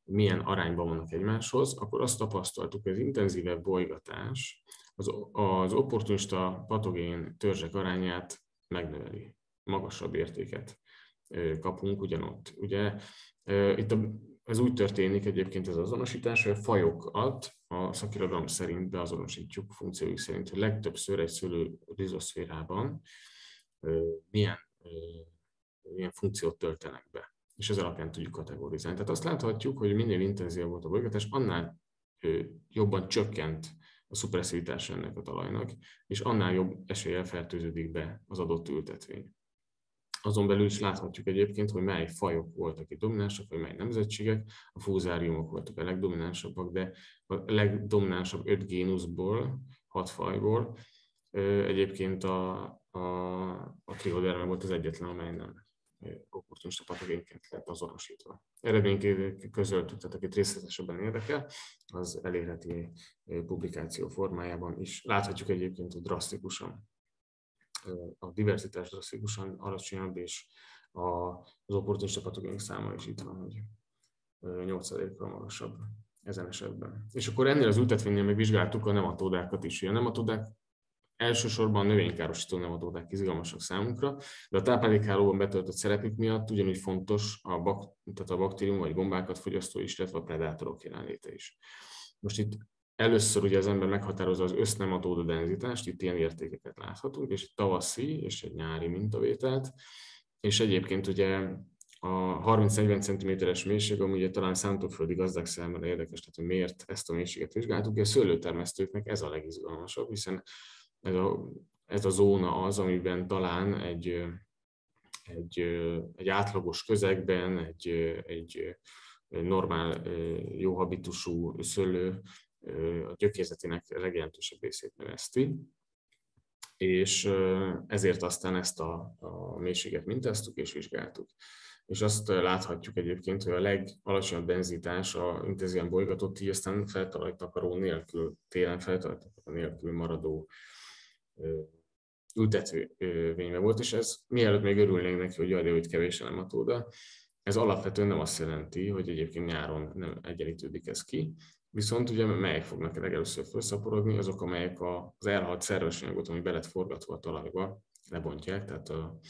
milyen arányban vannak egymáshoz, akkor azt tapasztaltuk, hogy az intenzívebb bolygatás az, az opportunista patogén törzsek arányát megnöveli. Magasabb értéket kapunk ugyanott. Ugye itt a, ez úgy történik egyébként ez az azonosítás, hogy a fajokat a szakirodalom szerint beazonosítjuk funkciójuk szerint, hogy legtöbbször egy szőlő rizoszférában milyen, milyen funkciót töltenek be, és ez alapján tudjuk kategorizálni. Tehát azt láthatjuk, hogy minél intenzívebb volt a bolygatás, annál jobban csökkent a szupresszivitás ennek a talajnak, és annál jobb eséllyel fertőződik be az adott ültetvény. Azon belül is láthatjuk egyébként, hogy mely fajok voltak itt dominánsak, vagy mely nemzetségek. A fúzáriumok voltak a legdominánsabbak, de a legdominánsabb öt génuszból, hat fajból egyébként a, a, a trichoderma volt az egyetlen, amely nem opportunista patogénként lett azonosítva. Eredményként közöltük, tehát akit részletesebben érdekel, az elérheti publikáció formájában is. Láthatjuk egyébként, hogy drasztikusan a diverzitás drasztikusan alacsonyabb, és az opportunista patogénok száma is itt van, hogy nyolc százalékkal magasabb ezen esetben. És akkor ennél az ültetvénynél még vizsgáltuk a nematódákat is. A nematódák elsősorban növénykárosító nematódák izgalmasak számunkra, de a táplálékhálóban betöltött szerepük miatt ugyanúgy fontos a, bak, tehát a baktérium vagy gombákat fogyasztó is, illetve a predátorok jelenléte is. Most itt először ugye az ember meghatározza az össznematóda denzitást, itt ilyen értékeket láthatunk, és egy tavaszi és egy nyári mintavételt, és egyébként ugye a harminc-negyven centiméteres mélység, ami ugye talán szántóföldi gazdák számára érdekes, tehát hogy miért ezt a mélységet vizsgáltuk, és a szőlőtermesztőknek ez a legizgalmasabb, hiszen ez a, ez a zóna az, amiben talán egy, egy, egy átlagos közegben, egy, egy normál, jó habitusú szőlő a gyökérzetének legjelentősebb részét növeszti, és ezért aztán ezt a, a mélységet mintáztuk és vizsgáltuk. És azt láthatjuk egyébként, hogy a legalacsonyabb denzitás a intenzíven bolygatott, így aztán feltalajtakaró nélkül, télen feltalajtakaró nélkül maradó ültetvényben volt, és ez mielőtt még örülnénk neki, hogy jaj, de hogy kevés a nematóda, ez alapvetően nem azt jelenti, hogy egyébként nyáron nem egyenlítődik ez ki, viszont ugye melyek fognak legelőször felszaporodni, azok, amelyek az elhalt szerves anyagot, ami be lett forgatva a talajba, lebontják, tehát a,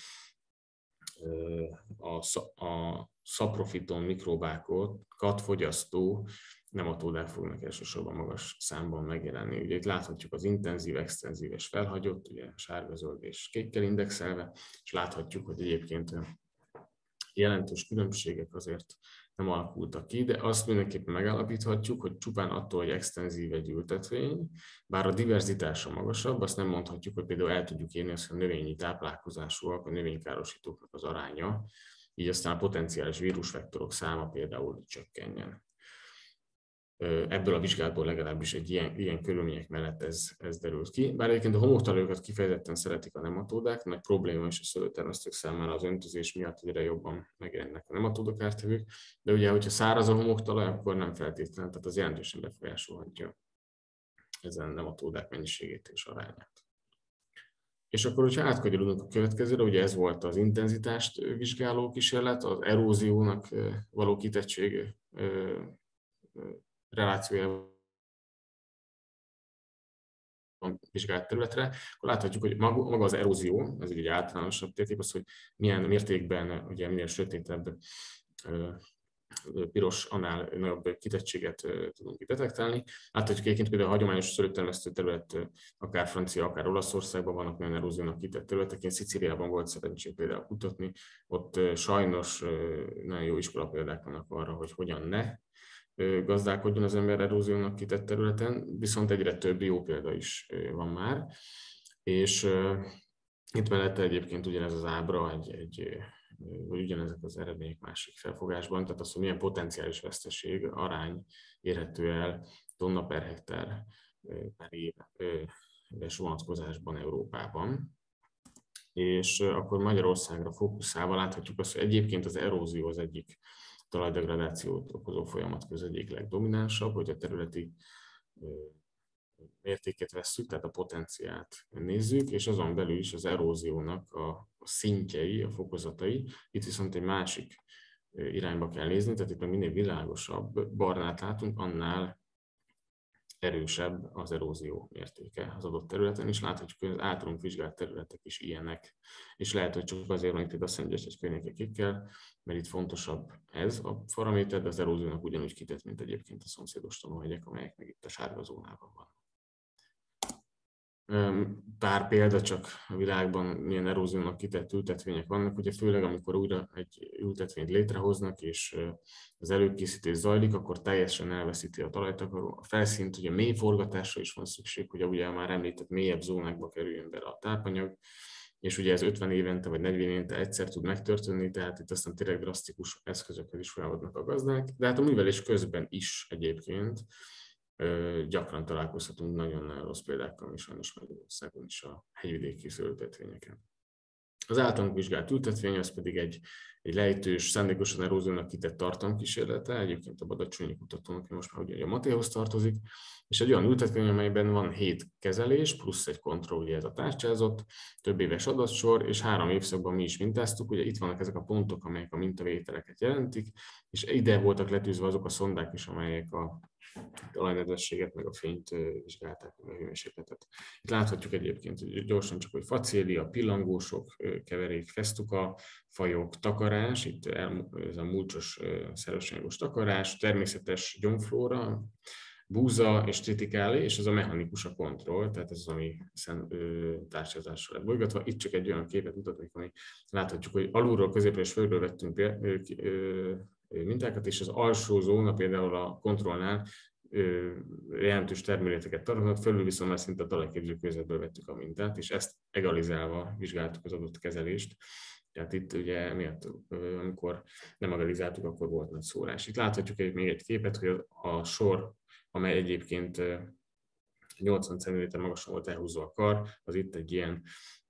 a, a szaprofiton mikrobákat fogyasztó nematódák fognak elsősorban magas számban megjelenni. Ugye itt láthatjuk az intenzív, extenzív és felhagyott, ugye sárga, zöld és kékkel indexelve, és láthatjuk, hogy egyébként jelentős különbségek azért nem alakultak ki, de azt mindenképpen megállapíthatjuk, hogy csupán attól, hogy extenzív egy ültetvény, bár a diverzitása magasabb, azt nem mondhatjuk, hogy például el tudjuk érni azt, hogy a növényi táplálkozásúak, a növénykárosítóknak az aránya, így aztán a potenciális vírusvektorok száma például csökkenjen. Ebből a vizsgálatból legalábbis egy ilyen, ilyen körülmények mellett ez, ez derült ki. Bár egyébként a homoktalajokat kifejezetten szeretik a nematódák, nagy probléma is a szőlőtermesztők számára az öntözés miatt egyre jobban megjelennek a nematódakártevők, de ugye, hogyha száraz a homoktalaj, akkor nem feltétlenül, tehát az jelentősen befolyásolhatja ezen nematódák mennyiségét és arányát. És akkor, hogyha átkanyarodunk a következőre, ugye ez volt az intenzitást vizsgáló kísérlet, az eróziónak való kitettség relációjában vizsgált területre, akkor láthatjuk, hogy maga az erózió, ez egy általánosabb térkép, az, hogy milyen mértékben, ugye minél sötétebb piros, annál nagyobb kitettséget tudunk detektálni. Láthatjuk egyébként például a hagyományos szőlőtermesztő terület, akár Francia, akár Olaszországban vannak olyan eróziónak kitett területek. Én Szicíliában volt szerencsém például kutatni, ott sajnos nagyon jó iskola példák vannak arra, hogy hogyan ne gazdálkodjon az ember eróziónak kitett területen, viszont egyre több jó példa is van már. És itt mellette egyébként ugyanez az ábra, egy, egy, vagy ugyanezek az eredmények másik felfogásban, tehát az, hogy milyen potenciális veszteség arány érhető el tonna per hektár per éves vonatkozásban Európában. És akkor Magyarországra fókuszálva láthatjuk azt, hogy egyébként az erózió az egyik talajdegradációt okozó folyamat közül egyik legdominánsabb, hogy a területi mértéket vesszük, tehát a potenciát nézzük, és azon belül is az eróziónak a szintjei, a fokozatai. Itt viszont egy másik irányba kell nézni, tehát itt minél világosabb barnát látunk, annál erősebb az erózió mértéke az adott területen, és láthatjuk, hogy az általunk vizsgált területek is ilyenek. És lehet, hogy csak azért van itt a Szentgyörgy környékekkel, mert itt fontosabb ez a paraméter, de az eróziónak ugyanúgy kitett, mint egyébként a szomszédos tanulhegyek, amelyek meg itt a sárga zónában van. Pár példa csak a világban milyen eróziónak kitett ültetvények vannak, ugye főleg amikor újra egy ültetvényt létrehoznak, és az előkészítés zajlik, akkor teljesen elveszíti a talajtakaró a felszínt, ugye mély forgatásra is van szükség, hogy ugye már említett mélyebb zónákba kerüljön bele a tápanyag, és ugye ez ötven évente vagy negyven évente egyszer tud megtörténni, tehát itt aztán tényleg drasztikus eszközökkel is folyamodnak a gazdák, de hát a művelés közben is egyébként gyakran találkozhatunk nagyon rossz példákkal, és sajnos Magyarországon is a hegyvidéki ültetvényeken. Az általunk vizsgált ültetvény az pedig egy, egy lejtős, szándékosan eróziónak kitett tartalomkísérlete, egyébként a Badacsonyi kutatónak most már ugye a Matéhoz tartozik, és egy olyan ültetvény, amelyben van hét kezelés, plusz egy kontroll, ugye ez a tárcsázott, több éves adatsor, és három évszakban mi is mintáztuk, ugye itt vannak ezek a pontok, amelyek a mintavételeket jelentik, és ide voltak letűzve azok a szondák is, amelyek a talajnedvességet, meg a fényt vizsgálták, meg a hőmérsékletet. Itt láthatjuk egyébként, hogy gyorsan csak, hogy facélia, pillangósok, keverék, festuka, fajok, takarás, itt ez a mulcsos szerosanyagos takarás, természetes gyomflóra, búza és tritikálé, és ez a mechanikus a kontroll, tehát ez az, ami tárcsázással lett bolygatva. Itt csak egy olyan képet mutatnék, ami láthatjuk, hogy alulról, középről és földről vettünk mintákat, és az alsó zóna például a kontrollnál jelentős termőréteket tartanak, fölül viszont már szinte a talajképző körzetből vettük a mintát, és ezt egalizálva vizsgáltuk az adott kezelést. Tehát itt ugye miatt, amikor nem egalizáltuk, akkor volt nagy szórás. Itt láthatjuk egy, még egy képet, hogy a sor, amely egyébként nyolcvan centiméter magasan volt elhúzva a kar, az itt egy ilyen,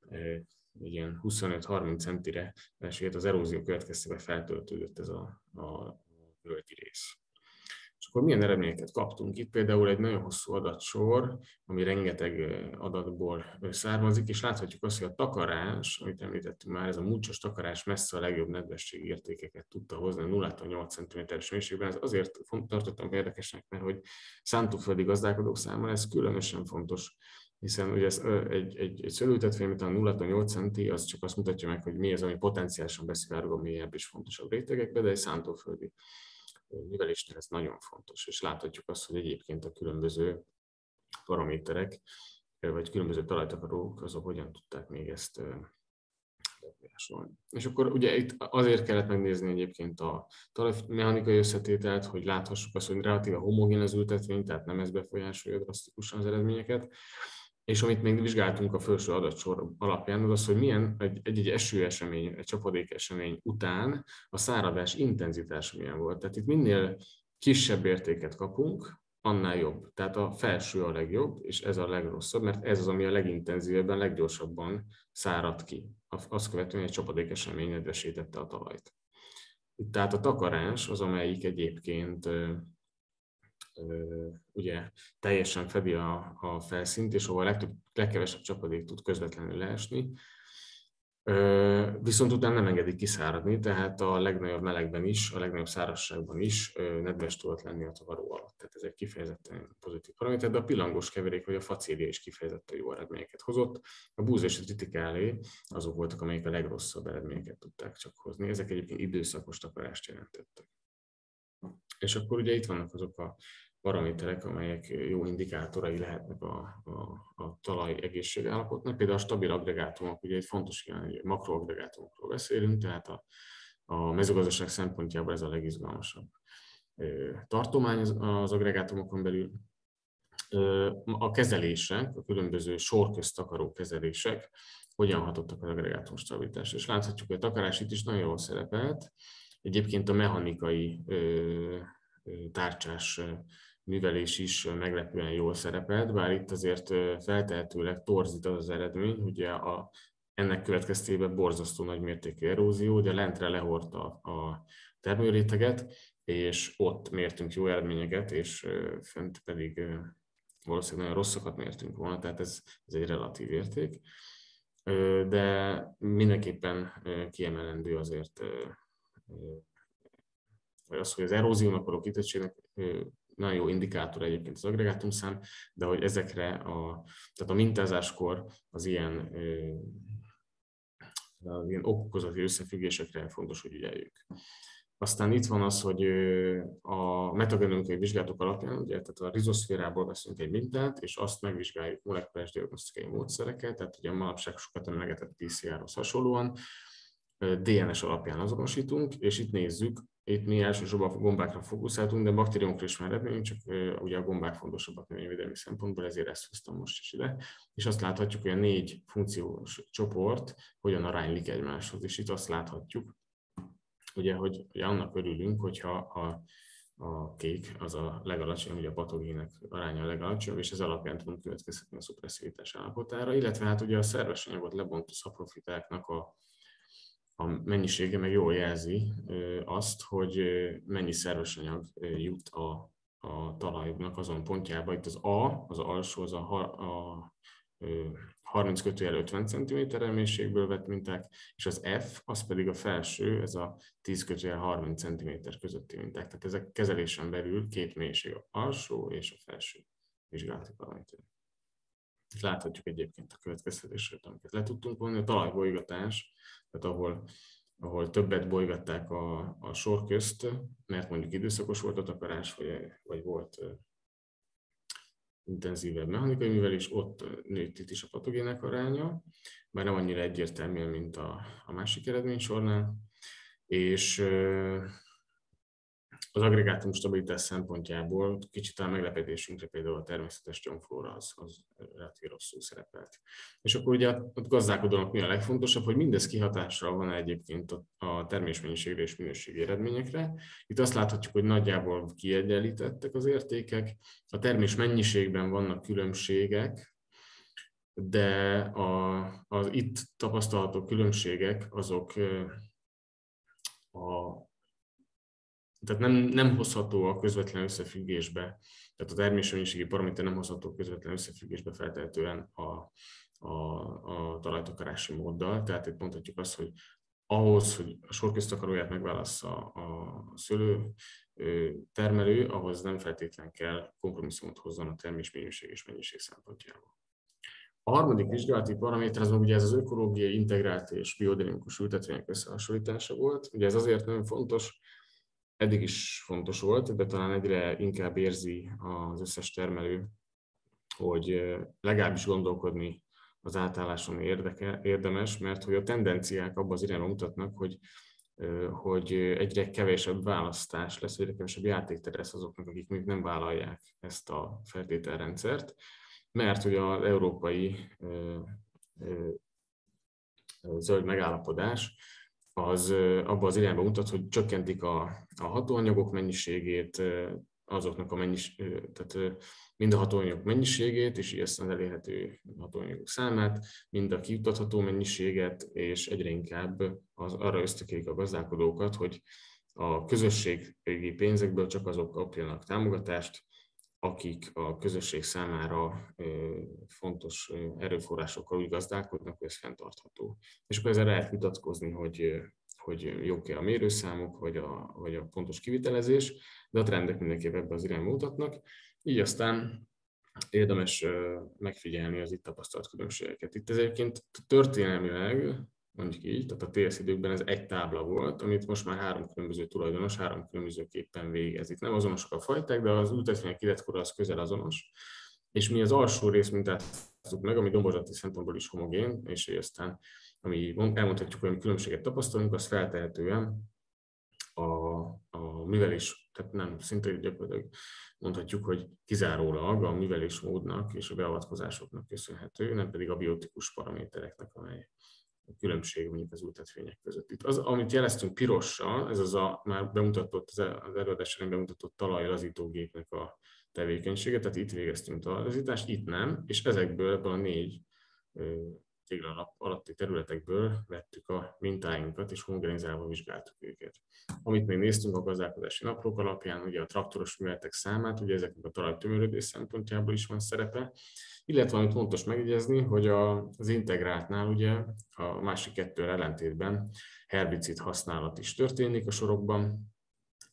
egy ilyen huszonöt-harminc centire esett, az erózió következtében feltöltődött ez a, a völgyi rész. És akkor milyen eredményeket kaptunk? Itt például egy nagyon hosszú adatsor, ami rengeteg adatból származik, és láthatjuk azt, hogy a takarás, amit említettünk már, ez a mulcsos takarás messze a legjobb nedvességi értékeket tudta hozni, nullától nyolc centiméteres mélységben. Ez azért tartottam érdekesnek, mert hogy szántóföldi gazdálkodók számára ez különösen fontos, hiszen ugye ez egy, egy, egy szőlőültetvény, mint a nullától nyolc centi, az csak azt mutatja meg, hogy mi az, ami potenciálisan beszivárog a mélyebb és fontosabb rétegekbe, de egy szántóföldi művelésnél ez nagyon fontos, és láthatjuk azt, hogy egyébként a különböző paraméterek, vagy különböző talajtakarók, azok hogyan tudták még ezt befolyásolni. És akkor ugye itt azért kellett megnézni egyébként a talajmechanikai összetételt, hogy láthassuk azt, hogy relatíve homogén az ültetvény, tehát nem ez befolyásolja drasztikusan az eredményeket. És amit még vizsgáltunk a felső adatsor alapján, az az, hogy milyen egy-egy esőesemény, egy csapadék esemény után a száradás intenzitása milyen volt. Tehát itt minél kisebb értéket kapunk, annál jobb. Tehát a felső a legjobb, és ez a legrosszabb, mert ez az, ami a legintenzívebben, leggyorsabban szárad ki. Azt követően egy csapadék esemény nedvesítette a talajt. Itt tehát a takarás az, amelyik egyébként ugye teljesen fedi a, a felszínt, és ahol a legtöbb, legkevesebb csapadék tud közvetlenül leesni. Viszont utána nem engedik kiszáradni, tehát a legnagyobb melegben is, a legnagyobb szárazságban is nedves tudott lenni a takaró alatt. Tehát ez egy kifejezetten pozitív paraméter, de a pillangós keverék vagy a facélia is kifejezetten jó eredményeket hozott. A búza és a tritikálé azok voltak, amelyek a legrosszabb eredményeket tudták csak hozni. Ezek egyébként időszakos takarást jelentettek. És akkor ugye itt vannak azok a paraméterek, amelyek jó indikátorai lehetnek a, a, a talaj egészségállapotnak. Például a stabil agregátumok, ugye egy fontos ilyen makroagregátumokról beszélünk, tehát a, a mezőgazdaság szempontjából ez a legizgalmasabb tartomány az agregátumokon belül. A kezelések, a különböző sorköztakaró kezelések hogyan hatottak az agregátum stabilitásra. És láthatjuk, hogy a takarás itt is nagyon jól szerepelt. Egyébként a mechanikai tárcsás művelés is meglepően jól szerepelt, bár itt azért feltehetőleg torzít az az eredmény, hogy a, ennek következtében borzasztó nagy mértékű erózió, de lentre lehordta a termőréteget, és ott mértünk jó eredményeket, és fent pedig valószínűleg nagyon rosszakat mértünk volna, tehát ez, ez egy relatív érték. De mindenképpen kiemelendő azért vagy az, hogy az eróziónak való kitettségnek nagyon jó indikátor egyébként az agregátumszám, de hogy ezekre a, tehát a mintázáskor az ilyen, az ilyen okokozati összefüggésekre fontos, hogy ügyeljünk. Aztán itt van az, hogy a metagenetikai vizsgálatok alapján, ugye, tehát a rizoszférából veszünk egy mintát, és azt megvizsgáljuk molekuláris diagnosztikai módszerekkel, tehát ugye manapság sokat emlegetett pé cé er-hoz hasonlóan, dé en es alapján azonosítunk, és itt nézzük, itt mi elsősorban a gombákra fókuszáltunk, de baktériumokra is már eredményünk, csak ugye a gombák fontosabbak növényvédelmi szempontból, ezért ezt hoztam most is ide. És azt láthatjuk, hogy a négy funkciós csoport hogyan aránylik egymáshoz, és itt azt láthatjuk, ugye, hogy ugye annak örülünk, hogyha a, a kék az a legalacsonyabb, ugye a patogének aránya a legalacsonyabb, és ez alapján tudunk következtetni a szupresszivitás állapotára, illetve hát ugye a szerves anyagot lebontó szaprofitáknak a a mennyisége meg jól jelzi azt, hogy mennyi szerves anyag jut a, a talajnak azon pontjába. Itt az A, az alsó, az a, a harminc kötőjel ötven centiméter mélységből vett minták, és az F, az pedig a felső, ez a tíz kötőjel harminc centiméter közötti minták. Tehát ezek kezelésen belül két mélység, az alsó és a felső vizsgálati paraméter. Itt láthatjuk egyébként a következtetéseket, amiket le tudtunk vonni. A talajbolygatás, tehát ahol, ahol többet bolygatták a, a sor közt, mert mondjuk időszakos volt a takarás, vagy, vagy volt uh, intenzívebb mechanikai művelés, ott nőtt itt is a patogének aránya, bár nem annyira egyértelmű, mint a, a másik eredménysornál. És uh, az agregátum stabilitás szempontjából kicsit a meglepetésünkre például a természetes gyomflóra az, az relatív rosszul szerepelt. És akkor ugye a gazdálkodónak mi a legfontosabb, hogy mindez kihatással van egyébként a termésmennyiségre és minőségi eredményekre. Itt azt láthatjuk, hogy nagyjából kiegyenlítettek az értékek, a termés mennyiségben vannak különbségek, de a, az itt tapasztalható különbségek azok a Tehát nem, nem hozható a közvetlen összefüggésbe, tehát a termésmennyiségi paraméter nem hozható közvetlen összefüggésbe feltehetően a, a, a talajtakarási móddal. Tehát itt mondhatjuk azt, hogy ahhoz, hogy a sorköztakaróját megválassza a szőlő termelő, ahhoz nem feltétlenül kell kompromisszumot hozzon a termésmennyiség és mennyiség szempontjából. A harmadik vizsgálati paraméter az ugye ez az ökológiai, integrált és biodinamikus ültetvények összehasonlítása volt. Ugye ez azért nagyon fontos, eddig is fontos volt, de talán egyre inkább érzi az összes termelő, hogy legalábbis gondolkodni az átálláson érdeke, érdemes, mert hogy a tendenciák abban az irányba mutatnak, hogy, hogy egyre kevesebb választás lesz, egyre kevesebb játéktere lesz azoknak, akik még nem vállalják ezt a feltételrendszert, mert hogy az európai zöld megállapodás az abban az irányba mutat, hogy csökkentik a, a hatóanyagok mennyiségét, azoknak a mennyis, tehát mind a hatóanyagok mennyiségét, és így aztán elérhető hatóanyagok számát, mind a kijuttatható mennyiséget, és egyre inkább az, arra ösztökélik a gazdálkodókat, hogy a közösségi pénzekből csak azok kapjanak támogatást, akik a közösség számára fontos erőforrásokkal úgy gazdálkodnak, hogy ez fenntartható. És akkor ezzel lehet vitatkozni, hogy, hogy jók-e a mérőszámok, vagy a, vagy a pontos kivitelezés, de a trendek mindenképp ebbe az irányba mutatnak. Így aztán érdemes megfigyelni az itt tapasztalt különbségeket. Itt egyébként történelmileg, mondjuk így, tehát a té es időkben ez egy tábla volt, amit most már három különböző tulajdonos, három különbözőképpen végez. Itt nem azonosak a fajták, de az ültetvények életkora az közel azonos. És mi az alsó rész mintáztuk meg, ami domborzati szempontból is homogén, és aztán, ami elmondhatjuk, hogy különbséget tapasztalunk, az feltehetően a, a művelés, tehát nem, szinte gyakorlatilag mondhatjuk, hogy kizárólag a művelésmódnak és a beavatkozásoknak köszönhető, nem pedig a biotikus paramétereknek, amely a különbség mondjuk az ültetvények között. Itt az, amit jeleztünk pirossal, ez az a már bemutatott, az előadás során bemutatott talajlazítógépnek a tevékenysége, tehát itt végeztünk talajlazítást, itt nem, és ezekből, ebből a négy téglalap alatti területekből vettük a mintáinkat, és homogenizálva vizsgáltuk őket. Amit még néztünk a gazdálkodási naplók alapján, ugye a traktoros műveletek számát, ugye ezeknek a talajtömörödés szempontjából is van szerepe, illetve amit fontos megjegyezni, hogy az integráltnál ugye a másik kettő ellentétben herbicid használat is történik a sorokban,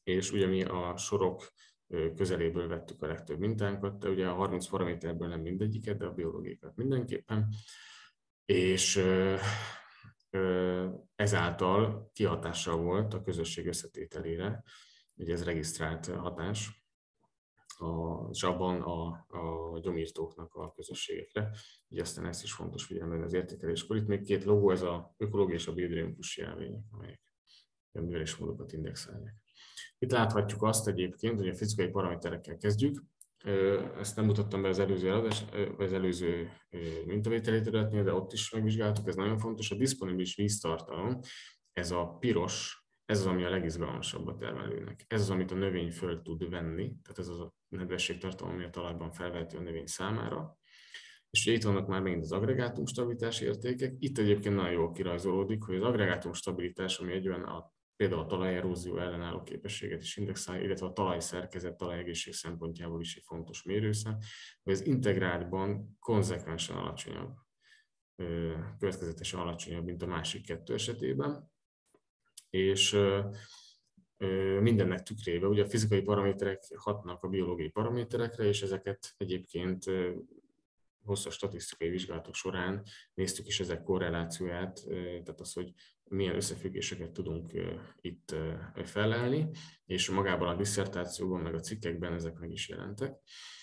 és ugye mi a sorok közeléből vettük a legtöbb mintánkat, de ugye a harminc paraméterből nem mindegyiket, de a biológiaikat mindenképpen, és ezáltal kihatással volt a közösség összetételére, ugye ez regisztrált hatás, a, és abban a, a gyomírtóknak a közösségekre. Ugye aztán ezt is fontos figyelni az értékeléskor. Itt még két logó, ez a ökológiai és a biodinamikus jelvények, amelyek a művelésmódokat indexelnek. Itt láthatjuk azt egyébként, hogy a fizikai paraméterekkel kezdjük. Ezt nem mutattam be az előző, adás, az előző mintavételi területnél, de ott is megvizsgáltuk, ez nagyon fontos. A diszponibilis víztartalom, ez a piros, ez az, ami a legizgalmasabb a termelőnek. Ez az, amit a növény föl tud venni, tehát ez az a nedvességtartalom, ami a talajban felvehető a növény számára. És ugye itt vannak már megint az agregátum stabilitási értékek. Itt egyébként nagyon jól kirajzolódik, hogy az agregátum stabilitás, ami egyben a, például a talajerózió ellenálló képességet is indexál, illetve a talajszerkezet, talajegészség szempontjából is egy fontos mérőszám, hogy az integráltban konzekvensen alacsonyabb, következetesen alacsonyabb, mint a másik kettő esetében. És mindennek tükrében, ugye a fizikai paraméterek hatnak a biológiai paraméterekre, és ezeket egyébként hosszas statisztikai vizsgálatok során néztük is ezek korrelációját, tehát az, hogy milyen összefüggéseket tudunk itt felelni, és magában a disszertációban, meg a cikkekben ezek meg is jelentek.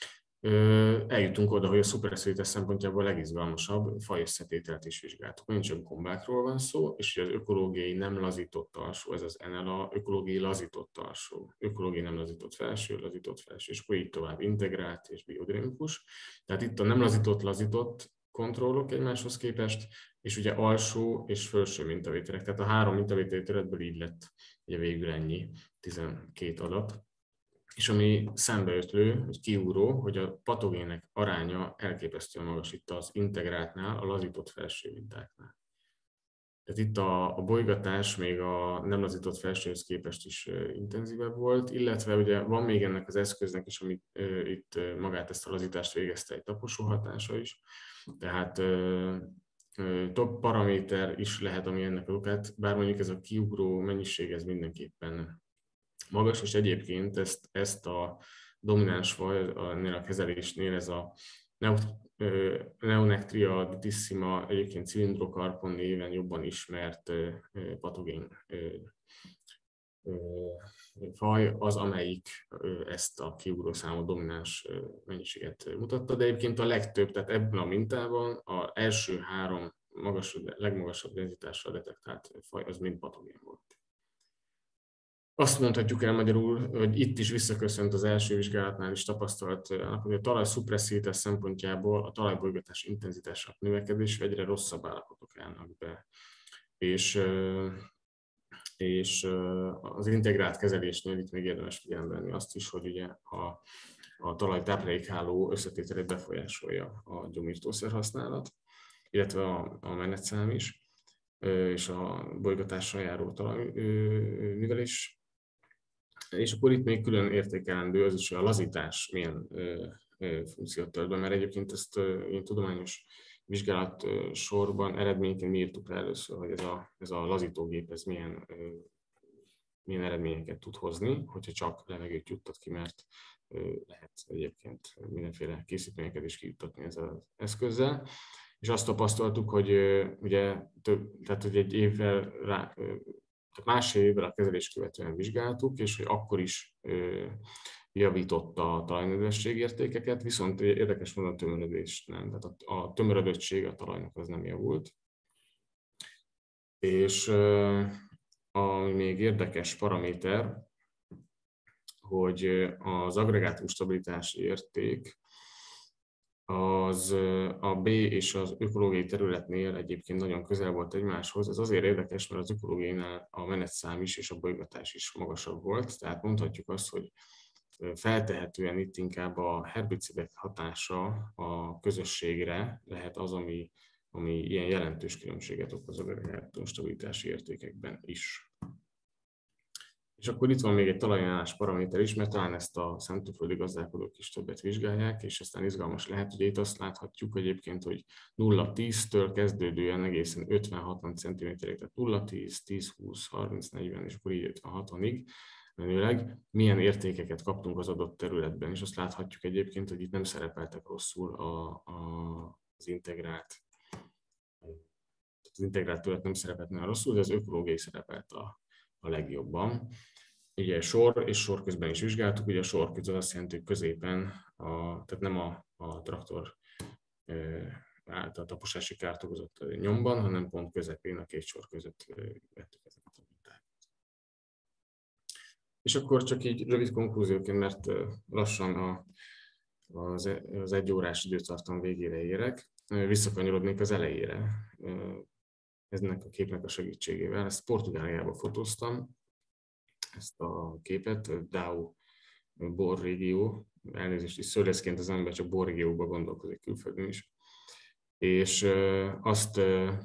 Eljutunk oda, hogy a szupresszivitás szempontjából a legizgalmasabb fajösszetételt is vizsgáltuk. Nem csak gombákról van szó, és az ökológiai nem lazított alsó, ez az en el á, ökológiai lazított alsó, ökológiai nem lazított felső, lazított felső, és akkor így tovább integrált és biodinamikus. Tehát itt a nem lazított, lazított kontrollok egymáshoz képest, és ugye alsó és felső mintavételek. Tehát a három mintavételi területből így lett ugye végül ennyi, tizenkét adat. És ami szembeötlő, hogy kiugró, hogy a patogének aránya elképesztően magas itt az integráltnál, a lazított felső mintáknál. Tehát itt a, a bolygatás még a nem lazított felsőhöz képest is intenzívebb volt, illetve ugye van még ennek az eszköznek is, amit uh, itt uh, magát ezt a lazítást végezte egy taposó hatása is. Tehát uh, uh, több paraméter is lehet, ami ennek az okát, bár mondjuk ez a kiugró mennyiség, ez mindenképpen magas, és egyébként ezt, ezt a domináns faj, ennél a kezelésnél ez a Neonectria ditissima, egyébként cilindrokarpon néven jobban ismert patogén faj az, amelyik ezt a kiugró számú domináns mennyiséget mutatta, de egyébként a legtöbb, tehát ebben a mintában az első három magas, legmagasabb densitással detektált faj az mind patogén volt. Azt mondhatjuk el magyarul, hogy itt is visszaköszönt az első vizsgálatnál is tapasztalt, hogy a talaj szupresszivitás szempontjából a talajbolygatás intenzitásának növekedés egyre rosszabb állapotok állnak be. És, és az integrált kezelésnél itt még érdemes figyelembe venni azt is, hogy ugye a, a talaj táplálékháló összetételét befolyásolja a gyomírtószer használat, illetve a, a menetszám is, és a bolygatással járó talajművelés. És akkor itt még külön értékelendő az is, hogy a lazítás milyen ö, ö, funkciót tölt be, mert egyébként ezt ö, én tudományos vizsgálat ö, sorban eredményként mi írtuk le először, hogy ez a, ez a lazítógép ez milyen, ö, milyen eredményeket tud hozni, hogyha csak levegőt juttat ki, mert ö, lehet egyébként mindenféle készítményeket is kijuttatni ezzel az eszközzel. És azt tapasztaltuk, hogy ö, ugye több, tehát hogy egy évvel rá, ö, Tehát másfél évvel a kezelést követően vizsgáltuk, és hogy akkor is ö, javította a talajnedvesség értékeket, viszont érdekes módon a tömörödés nem. Tehát a, a tömörödöttség a talajnak az nem javult. És ö, ami még érdekes paraméter, hogy az agregátum stabilitási érték az a B és az ökológiai területnél egyébként nagyon közel volt egymáshoz. Ez azért érdekes, mert az ökológiánál a menetszám is és a bolygatás is magasabb volt. Tehát mondhatjuk azt, hogy feltehetően itt inkább a herbicidek hatása a közösségre lehet az, ami, ami ilyen jelentős különbséget okoz az agregátum stabilitási értékekben is. És akkor itt van még egy talajajánlás paraméter is, mert talán ezt a szántóföldi gazdálkodók is többet vizsgálják, és aztán izgalmas lehet, ugye itt azt láthatjuk egyébként, hogy nulla tíztől kezdődően egészen ötven-hatvan centiméterig, tehát nulla tíz, tíz húsz, harminc negyven, és akkor így ötven hatvanig menőleg, milyen értékeket kaptunk az adott területben, és azt láthatjuk egyébként, hogy itt nem szerepeltek rosszul a, a, az integrált az integrált terület nem szerepelt nagyon rosszul, de az ökológiai szerepelt a, a legjobban. Ugye sor és sor közben is vizsgáltuk, ugye a sor közben azt jelenti, hogy középen, a, tehát nem a, a traktor e, által taposási kárt okozott nyomban, hanem pont közepén a két sor között vettük ezeket a mintákat. És akkor csak így rövid konklúzióként, mert lassan a, az, az egy órás időtartam végére érek, visszakanyarodnék az elejére. Ennek a képnek a segítségével. Ezt Portugáliába fotóztam, ezt a képet, Dao bor régió, elnézést is szőlészként az ember csak bor régióban gondolkozik külföldön is. És azt,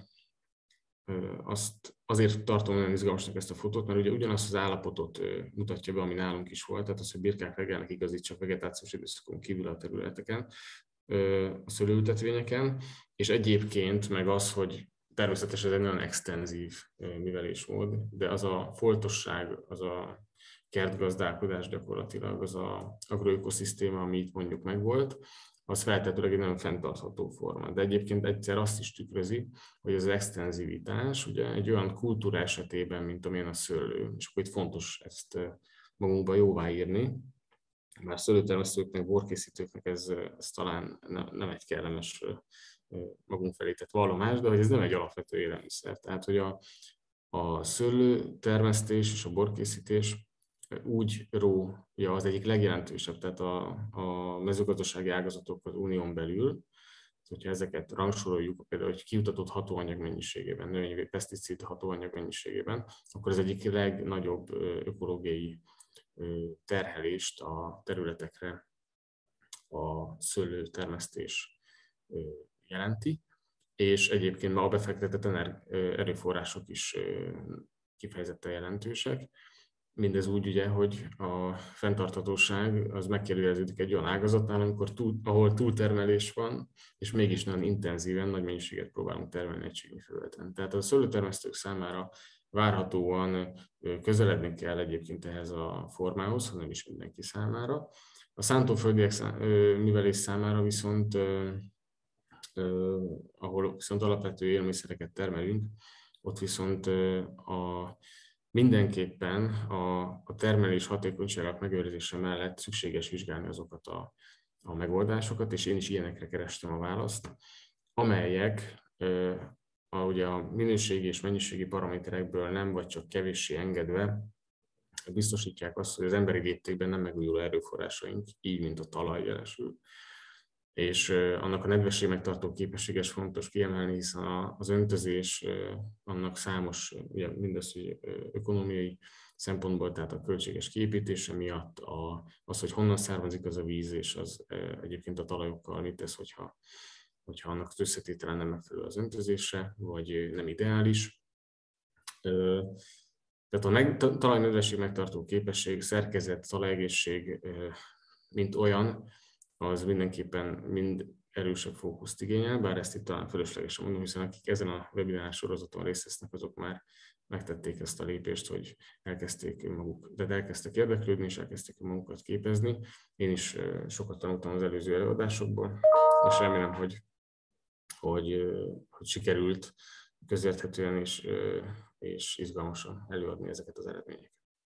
azt azért tartom olyan izgalmasnak ezt a fotót, mert ugye ugyanazt az állapotot mutatja be, ami nálunk is volt, tehát az, hogy birkák legelnek igazít csak vegetációs időszakon kívül a területeken, a szőlőültetvényeken, és egyébként meg az, hogy természetesen ez egy nagyon extenzív művelésmód, de az a foltosság, az a kertgazdálkodás gyakorlatilag, az a agroökoszisztéma, ami itt mondjuk megvolt, az feltétlenül egy nagyon fenntartható forma. De egyébként egyszer azt is tükrözi, hogy az extenzivitás ugye egy olyan kultúra esetében, mint amilyen a szőlő, és akkor itt fontos ezt magunkba jóvá írni, már szőlőtermesztőknek, borkészítőknek ez, ez talán nem egy kellemes magunk felé tett vallomás, de hogy ez nem egy alapvető élelmiszer. Tehát, hogy a, a szőlőtermesztés és a borkészítés úgy rója az egyik legjelentősebb, tehát a, a mezőgazdasági ágazatok az unión belül, hogyha ezeket rangsoroljuk, például, hogy kiutatott hatóanyag mennyiségében, növényi peszticid hatóanyag mennyiségében, akkor az egyik legnagyobb ökológiai terhelést a területekre a szőlőtermesztés jelenti, és egyébként ma a befektetett erőforrások is kifejezetten jelentősek. Mindez úgy, ugye, hogy a fenntarthatóság az megkérdőjeleződik egy olyan ágazatnál, amikor túl, ahol túltermelés van, és mégis nagyon intenzíven nagy mennyiséget próbálunk termelni egységnyi felületen. Tehát a szőlőtermesztők számára várhatóan közeledni kell egyébként ehhez a formához, hanem is mindenki számára. A szántóföldiek művelés számára viszont, ahol viszont alapvető élelmiszereket termelünk, ott viszont a mindenképpen a, a termelés hatékonyságának megőrzése mellett szükséges vizsgálni azokat a, a megoldásokat, és én is ilyenekre kerestem a választ, amelyek a, ugye a minőségi és mennyiségi paraméterekből nem vagy csak kevéssé engedve biztosítják azt, hogy az emberi léptékben nem megújuló erőforrásaink, így mint a talaj jelesül. És annak a nedvesség megtartó képességes fontos kiemelni, hiszen az öntözés annak számos, ugye mindez, hogy ökonómiai szempontból, tehát a költséges kiépítése miatt, az, hogy honnan származik az a víz, és az egyébként a talajokkal mit tesz, hogyha, hogyha annak az összetétele nem megfelelő az öntözésre, vagy nem ideális. Tehát a talajnedvesség megtartó képesség, szerkezet, talajegészség, mint olyan, az mindenképpen mind erősebb fókuszt igényel, bár ezt itt talán fölöslegesen mondom, hiszen akik ezen a webinár sorozaton részt vesznek, azok már megtették ezt a lépést, hogy elkezdték maguk, de elkezdtek érdeklődni, és elkezdték magukat képezni. Én is sokat tanultam az előző előadásokból, és remélem, hogy, hogy, hogy sikerült közérthetően és, és izgalmasan előadni ezeket az eredményeket.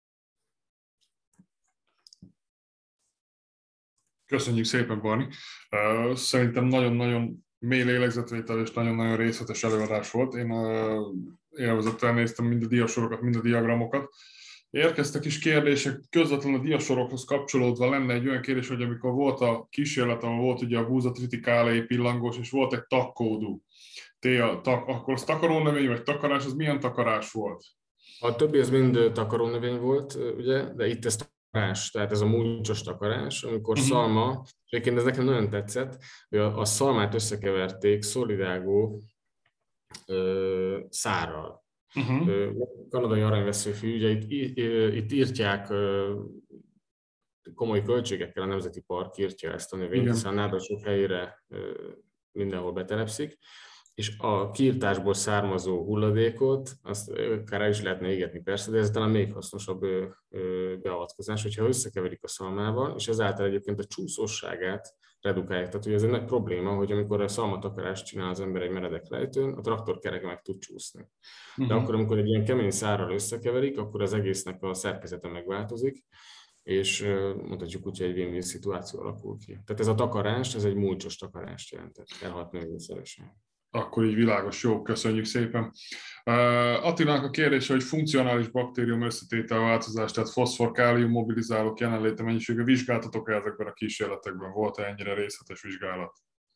Köszönjük szépen, Barni. Szerintem nagyon-nagyon mély lélegzetvétel és nagyon-nagyon részletes előadás volt. Én élvezettel néztem mind a diasorokat, mind a diagramokat. Érkeztek is kérdések, közvetlenül a diasorokhoz kapcsolódva lenne egy olyan kérdés, hogy amikor volt a kísérlet, ahol volt ugye a Busa triticale pillangós, és volt egy takkódú, tak, akkor az takarónövény vagy takarás, az milyen takarás volt? A többi az mind takarónövény volt, ugye, de itt ez takarás, tehát ez a múlcsos takarás, amikor uh-huh. szalma, és egyébként ez nekem nagyon tetszett, hogy a, a szalmát összekeverték Solidago ö, szárral. Uh-huh. Kanadai aranyveszőfű, ugye itt, itt írtják ö, komoly költségekkel, a Nemzeti Park írtja ezt a növényt, hiszen nádasok helyére ö, mindenhol betelepszik, és a kiirtásból származó hulladékot, azt akár el is lehetne égetni persze, de ez talán még hasznosabb beavatkozás, hogyha összekeverik a szalmával, és ezáltal egyébként a csúszóságát redukálják. Tehát ugye ez egy nagy probléma, hogy amikor a szalmatakarást csinál az ember egy meredek lejtőn, a traktorkereke meg tud csúszni. De uh-huh. akkor, amikor egy ilyen kemény szárral összekeverik, akkor az egésznek a szerkezete megváltozik, és mondhatjuk úgy, hogy egy win-win szituáció alakul ki. Tehát ez a takarás, ez egy mulcsos takarást jelentett, elhat növényszeresen. Akkor így világos, jó, köszönjük szépen. Uh, Attilának a kérdése, hogy funkcionális baktérium összetétel változás, tehát foszfor-kálium mobilizálók jelenléte mennyisége, vizsgáltatok-e ezekben a kísérletekben? Volt-e ennyire részletes vizsgálat?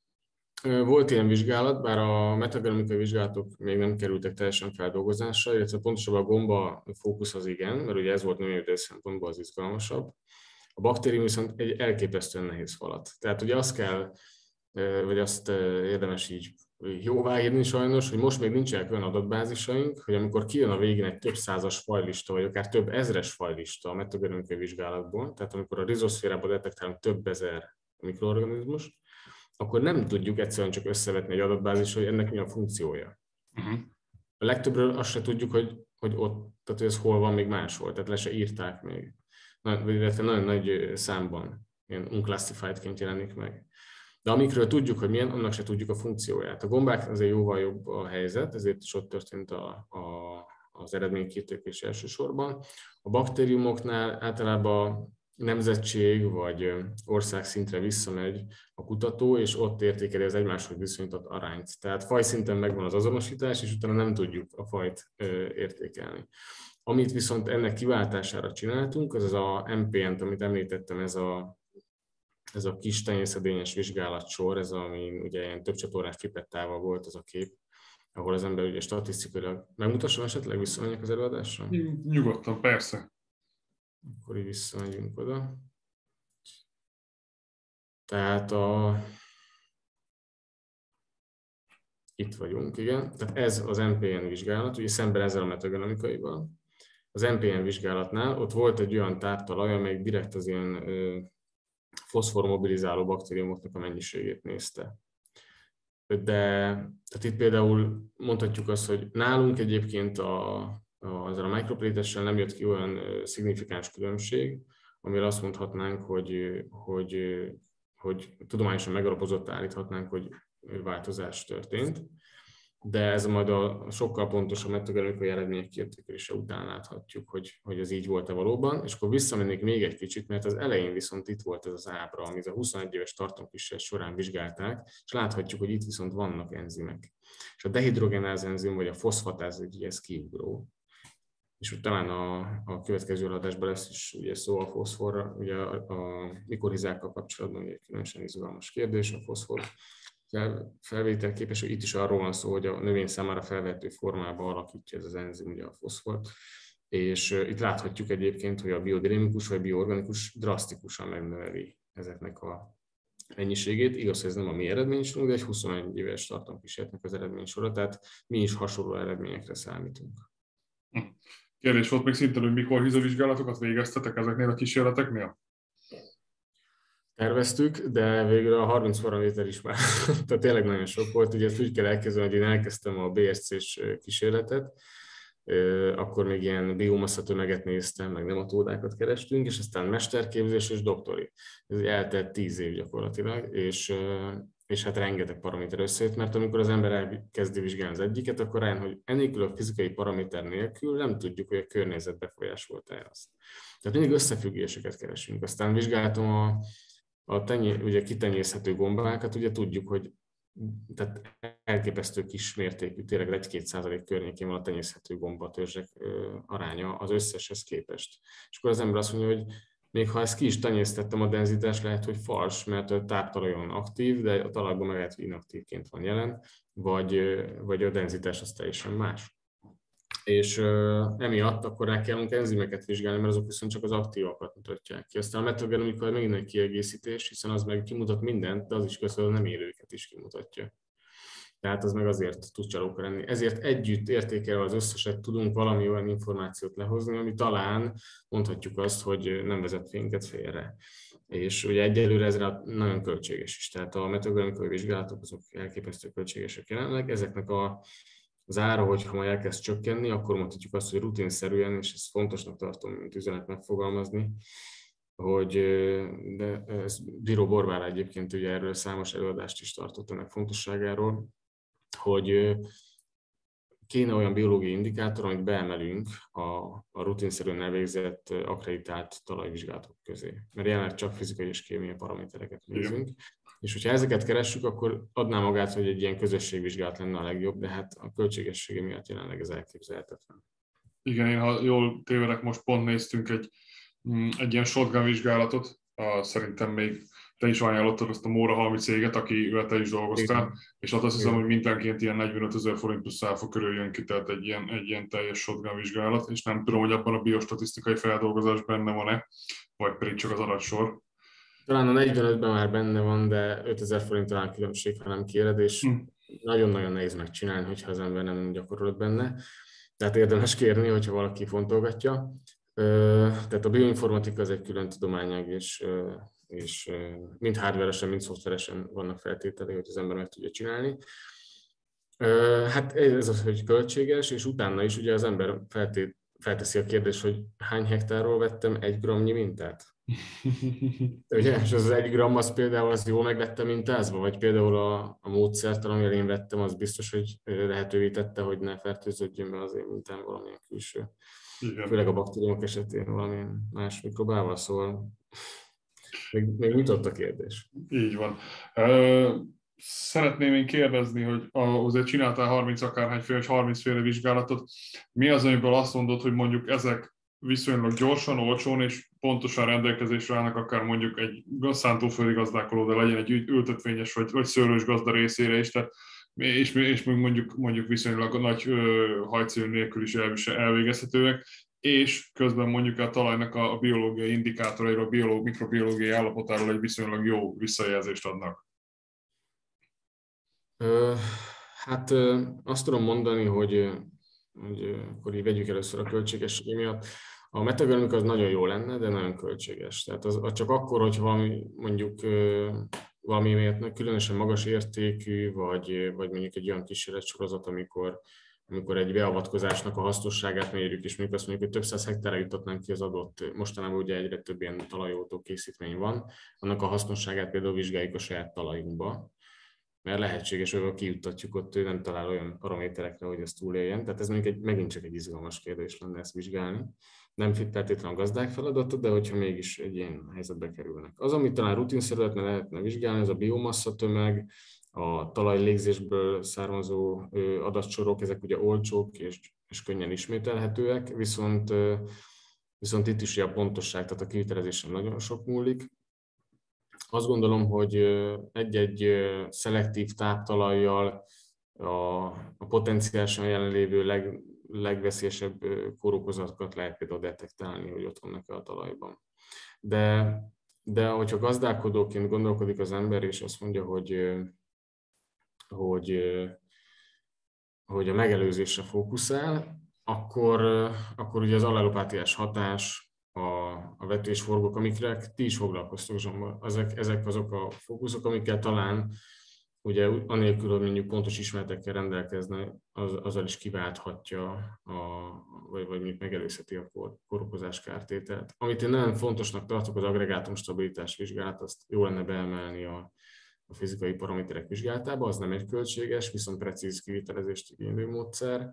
Volt ilyen vizsgálat, bár a metagenomikai vizsgálatok még nem kerültek teljesen feldolgozásra, illetve pontosabban a gomba fókusz az igen, mert ugye ez volt növényvédelmi szempontból az izgalmasabb. A baktérium viszont egy elképesztően nehéz falat. Tehát ugye azt kell, vagy azt érdemes így jóváírni sajnos, hogy most még nincsenek olyan adatbázisaink, hogy amikor kijön a végén egy több százas fajlista, vagy akár több ezres fajlista a metagenomikai vizsgálatból, tehát amikor a rizoszférában detektálunk több ezer mikroorganizmust, akkor nem tudjuk egyszerűen csak összevetni egy adatbázis, hogy ennek mi a funkciója. Uh-huh. A legtöbbről azt se tudjuk, hogy, hogy ott, tehát hogy ez hol van még máshol, tehát le se írták még. Illetve nagyon nagy számban, ilyen unclassifiedként jelenik meg. De amikről tudjuk, hogy milyen, annak se tudjuk a funkcióját. A gombák azért jóval jobb a helyzet, ezért is ott történt a, a, az eredménykiértékelés elsősorban. A baktériumoknál általában nemzetség vagy országszintre visszamegy a kutató, és ott értékeli az egymáshoz viszonyított arányt. Tehát fajszinten megvan az azonosítás, és utána nem tudjuk a fajt értékelni. Amit viszont ennek kiváltására csináltunk, az az a em pé en-t, amit említettem, ez a, ez a kis tenyészedényes vizsgálatsor, ez ami ugye ilyen több csatornás pipettával volt az a kép, ahol az ember ugye statisztikailag megmutassam esetleg, visszamegyek az előadásra? Nyugodtan, persze. Akkor így visszamegyünk oda. Tehát a... itt vagyunk, igen. Tehát ez az em pé en vizsgálat, ugye szemben ezzel a metagenomikaival. Az em pé en vizsgálatnál ott volt egy olyan táptalaj, amelyik direkt az ilyen foszformobilizáló baktériumoknak a mennyiségét nézte. De tehát itt például mondhatjuk azt, hogy nálunk egyébként a ezzel a microplétessel nem jött ki olyan szignifikáns különbség, amire azt mondhatnánk, hogy, hogy, hogy tudományosan megalapozott állíthatnánk, hogy változás történt. De ez majd a sokkal pontosabb metagenomikai eredmények kiértékelése után láthatjuk, hogy, hogy ez így volt-e valóban. És akkor visszamennék még egy kicsit, mert az elején viszont itt volt ez az ábra, amit a huszonegy éves tartalomkísérlet során vizsgálták, és láthatjuk, hogy itt viszont vannak enzimek. És a dehidrogenáz enzim, vagy a foszfatáz, ugye ez kiugró. És talán a, a következő adásban lesz is ugye szó a foszforra, ugye a, a mikorhizákkal kapcsolatban egy különösen izgalmas kérdés, a foszfor fel, felvételképes, hogy itt is arról van szó, hogy a növény számára felvehető formába alakítja ez az enzim ugye a foszfort, és uh, itt láthatjuk egyébként, hogy a biodinamikus vagy bioorganikus drasztikusan megnöveli ezeknek a mennyiségét. Igaz, hogy ez nem a mi eredménysorunk, de egy huszonegy éves tartalomkísérletnek az eredménysora, tehát mi is hasonló eredményekre számítunk. Kérdés volt még szintén, hogy mikor hizavizsgálatokat végeztetek ezeknél a kísérleteknél? Terveztük, de végül a harminc paraméter is már, tehát tényleg nagyon sok volt. Ugye ezt úgy kell elkezdeni, hogy én elkezdtem a bé es cés kísérletet, akkor még ilyen biomassa tömeget néztem, meg nematódákat kerestünk, és aztán mesterképzés és doktori. Ez eltelt tíz év gyakorlatilag, és, és hát rengeteg paraméter összejött, mert amikor az ember elkezdi vizsgálni az egyiket, akkor rájön, hogy ennélkül a fizikai paraméter nélkül nem tudjuk, hogy a környezet befolyásolta azt. Tehát mindig összefüggéseket keresünk. Aztán vizsgáltam a, a tenyé, ugye kitenyészhető gombákat, ugye tudjuk, hogy tehát elképesztő kis mértékű, tényleg egy-két százalék környékén van a tenyészhető gombatörzsek aránya az összeshez képest. És akkor az ember azt mondja, hogy még ha ezt ki is tenyésztettem, a denzitás lehet, hogy fals, mert a táptalajon aktív, de a talajban meg lehet, hogy inaktívként van jelen, vagy, vagy a denzitás az teljesen más. És uh, emiatt akkor rá kellünk enzimeket vizsgálni, mert azok viszont csak az aktívakat mutatják ki. Aztán a metagenomika megint egy kiegészítés, hiszen az meg kimutat mindent, de az is közben nem élőket is kimutatja. Tehát az meg azért tud csalóka lenni. Ezért együtt értékelve az összeset tudunk valami olyan információt lehozni, ami talán mondhatjuk azt, hogy nem vezet minket félre. és ugye egyelőre ez nagyon költséges is. Tehát a metagramikai vizsgálatok azok elképesztő költségesek jelenleg. Ezeknek a, az ára, hogyha majd elkezd csökkenni, akkor mondhatjuk azt, hogy rutinszerűen, és ezt fontosnak tartom, mint üzenet megfogalmazni, hogy de ez Bíró Borbála egyébként ugye erről számos előadást is tartott ennek fontosságáról, hogy kéne olyan biológiai indikátor, amit beemelünk a, a rutinszerűen elvégzett akkreditált talajvizsgálatok közé. Mert jelenleg csak fizikai és kémiai paramétereket nézünk. Igen. És hogyha ezeket keressük, akkor adná magát, hogy egy ilyen közösségvizsgálat lenne a legjobb, de hát a költségessége miatt jelenleg ez elképzelhetetlen. Igen, én ha jól tévedek, most pont néztünk egy, egy ilyen shotgun vizsgálatot, szerintem még te is ajánlottad azt a Móra Halmi céget, akivel te is dolgoztál, igen. És ott azt hiszem, igen, hogy mindenként ilyen negyvenötezer forint plusz áfa körül jön ki, tehát egy ilyen, egy ilyen teljes shotgun vizsgálat, és nem tudom, hogy abban a biostatisztikai feldolgozás benne van-e, vagy pedig csak az adatsor. Talán a negyvenötben már benne van, de ötezer forint talán különbség, ha nem kéred, és hm. nagyon-nagyon nehéz megcsinálni, hogyha az ember nem gyakorol benne. Tehát érdemes kérni, hogyha valaki fontolgatja. Tehát a bioinformatika az egy külön tudományág, és, és mind hardveresen, mind szoftveresen vannak feltételei, hogy az ember meg tudja csinálni. Hát ez az, hogy költséges, és utána is ugye az ember feltét, felteszi a kérdést, hogy hány hektárról vettem egy grammnyi mintát? Ugye, és az, az egy gramm az például az jól meg lettem mintázva, vagy például a, a módszertan, amivel én vettem, az biztos, hogy lehetővé tette, hogy ne fertőződjön be az én mintám valamilyen külső. Igen. Főleg a baktériumok esetén valamilyen más mikrobával, szóval még, még nyitott a kérdés. Így van. Szeretném én kérdezni, hogy azért csináltál harminc akárhány féle, vagy harminc féle vizsgálatot. Mi az, amiből azt mondod, hogy mondjuk ezek viszonylag gyorsan, olcsón és pontosan rendelkezésre állnak, akár mondjuk egy szántóföldi gazdálkodó, de legyen egy ültetvényes vagy, vagy szőlős gazda részére is, tehát és, és mondjuk, mondjuk viszonylag nagy hajcél nélkül is elvégezhetőek, és közben mondjuk a talajnak a biológiai indikátorairól, a biológ, mikrobiológiai állapotáról egy viszonylag jó visszajelzést adnak. Hát azt tudom mondani, hogy, hogy akkor így vegyük először a költségessége miatt. A metagenomika az nagyon jó lenne, de nagyon költséges. Tehát az, az csak akkor, hogy valami mondjuk valami miatt különösen magas értékű, vagy, vagy mondjuk egy olyan kísérletsorozat, amikor, amikor egy beavatkozásnak a hasznosságát mérjük, és mondjuk azt mondjuk, hogy több száz hektárra juttatnánk ki az adott, mostanában ugye egyre több ilyen talajoltó készítmény van, annak a hasznosságát például vizsgáljuk a saját talajunkba, mert lehetséges, hogy kijuttatjuk ott, ő nem talál olyan paraméterekre, hogy ez túléljen. Tehát ez mondjuk egy, megint csak egy izgalmas kérdés lenne ezt vizsgálni. Nem feltétlenül a gazdák feladata, de hogyha mégis egy ilyen helyzetbe kerülnek. Az, amit talán rutinszerűen lehetne vizsgálni, az a biomassa tömeg, a talajlégzésből származó adatsorok, ezek ugye olcsók és, és könnyen ismételhetőek, viszont, viszont itt is a pontosság, tehát a kivitelezésen nagyon sok múlik. Azt gondolom, hogy egy-egy szelektív táptalajjal a, a potenciálisan jelenlévő leg, legveszélyesebb kórokozatokat lehet például detektálni, hogy ott vannak a talajban. De, de hogyha gazdálkodóként gondolkodik az ember, és azt mondja, hogy, hogy, hogy a megelőzésre fókuszál, akkor, akkor ugye az allelopátiás hatás, a, a vetésforgók, amikre ti is foglalkoztok, Zsomba, ezek, ezek azok a fókuszok, amikkel talán ugye anélkül, hogy mondjuk pontos ismeretekkel rendelkezne, az, azzal is kiválthatja, a, vagy, vagy megelőzheti a kor, kórokozás kártételt. Amit én nagyon fontosnak tartok, az agregátum stabilitás vizsgálat, azt jó lenne beemelni a, a fizikai paraméterek vizsgálatába, az nem egy költséges, viszont precíz kivitelezést igénylő módszer.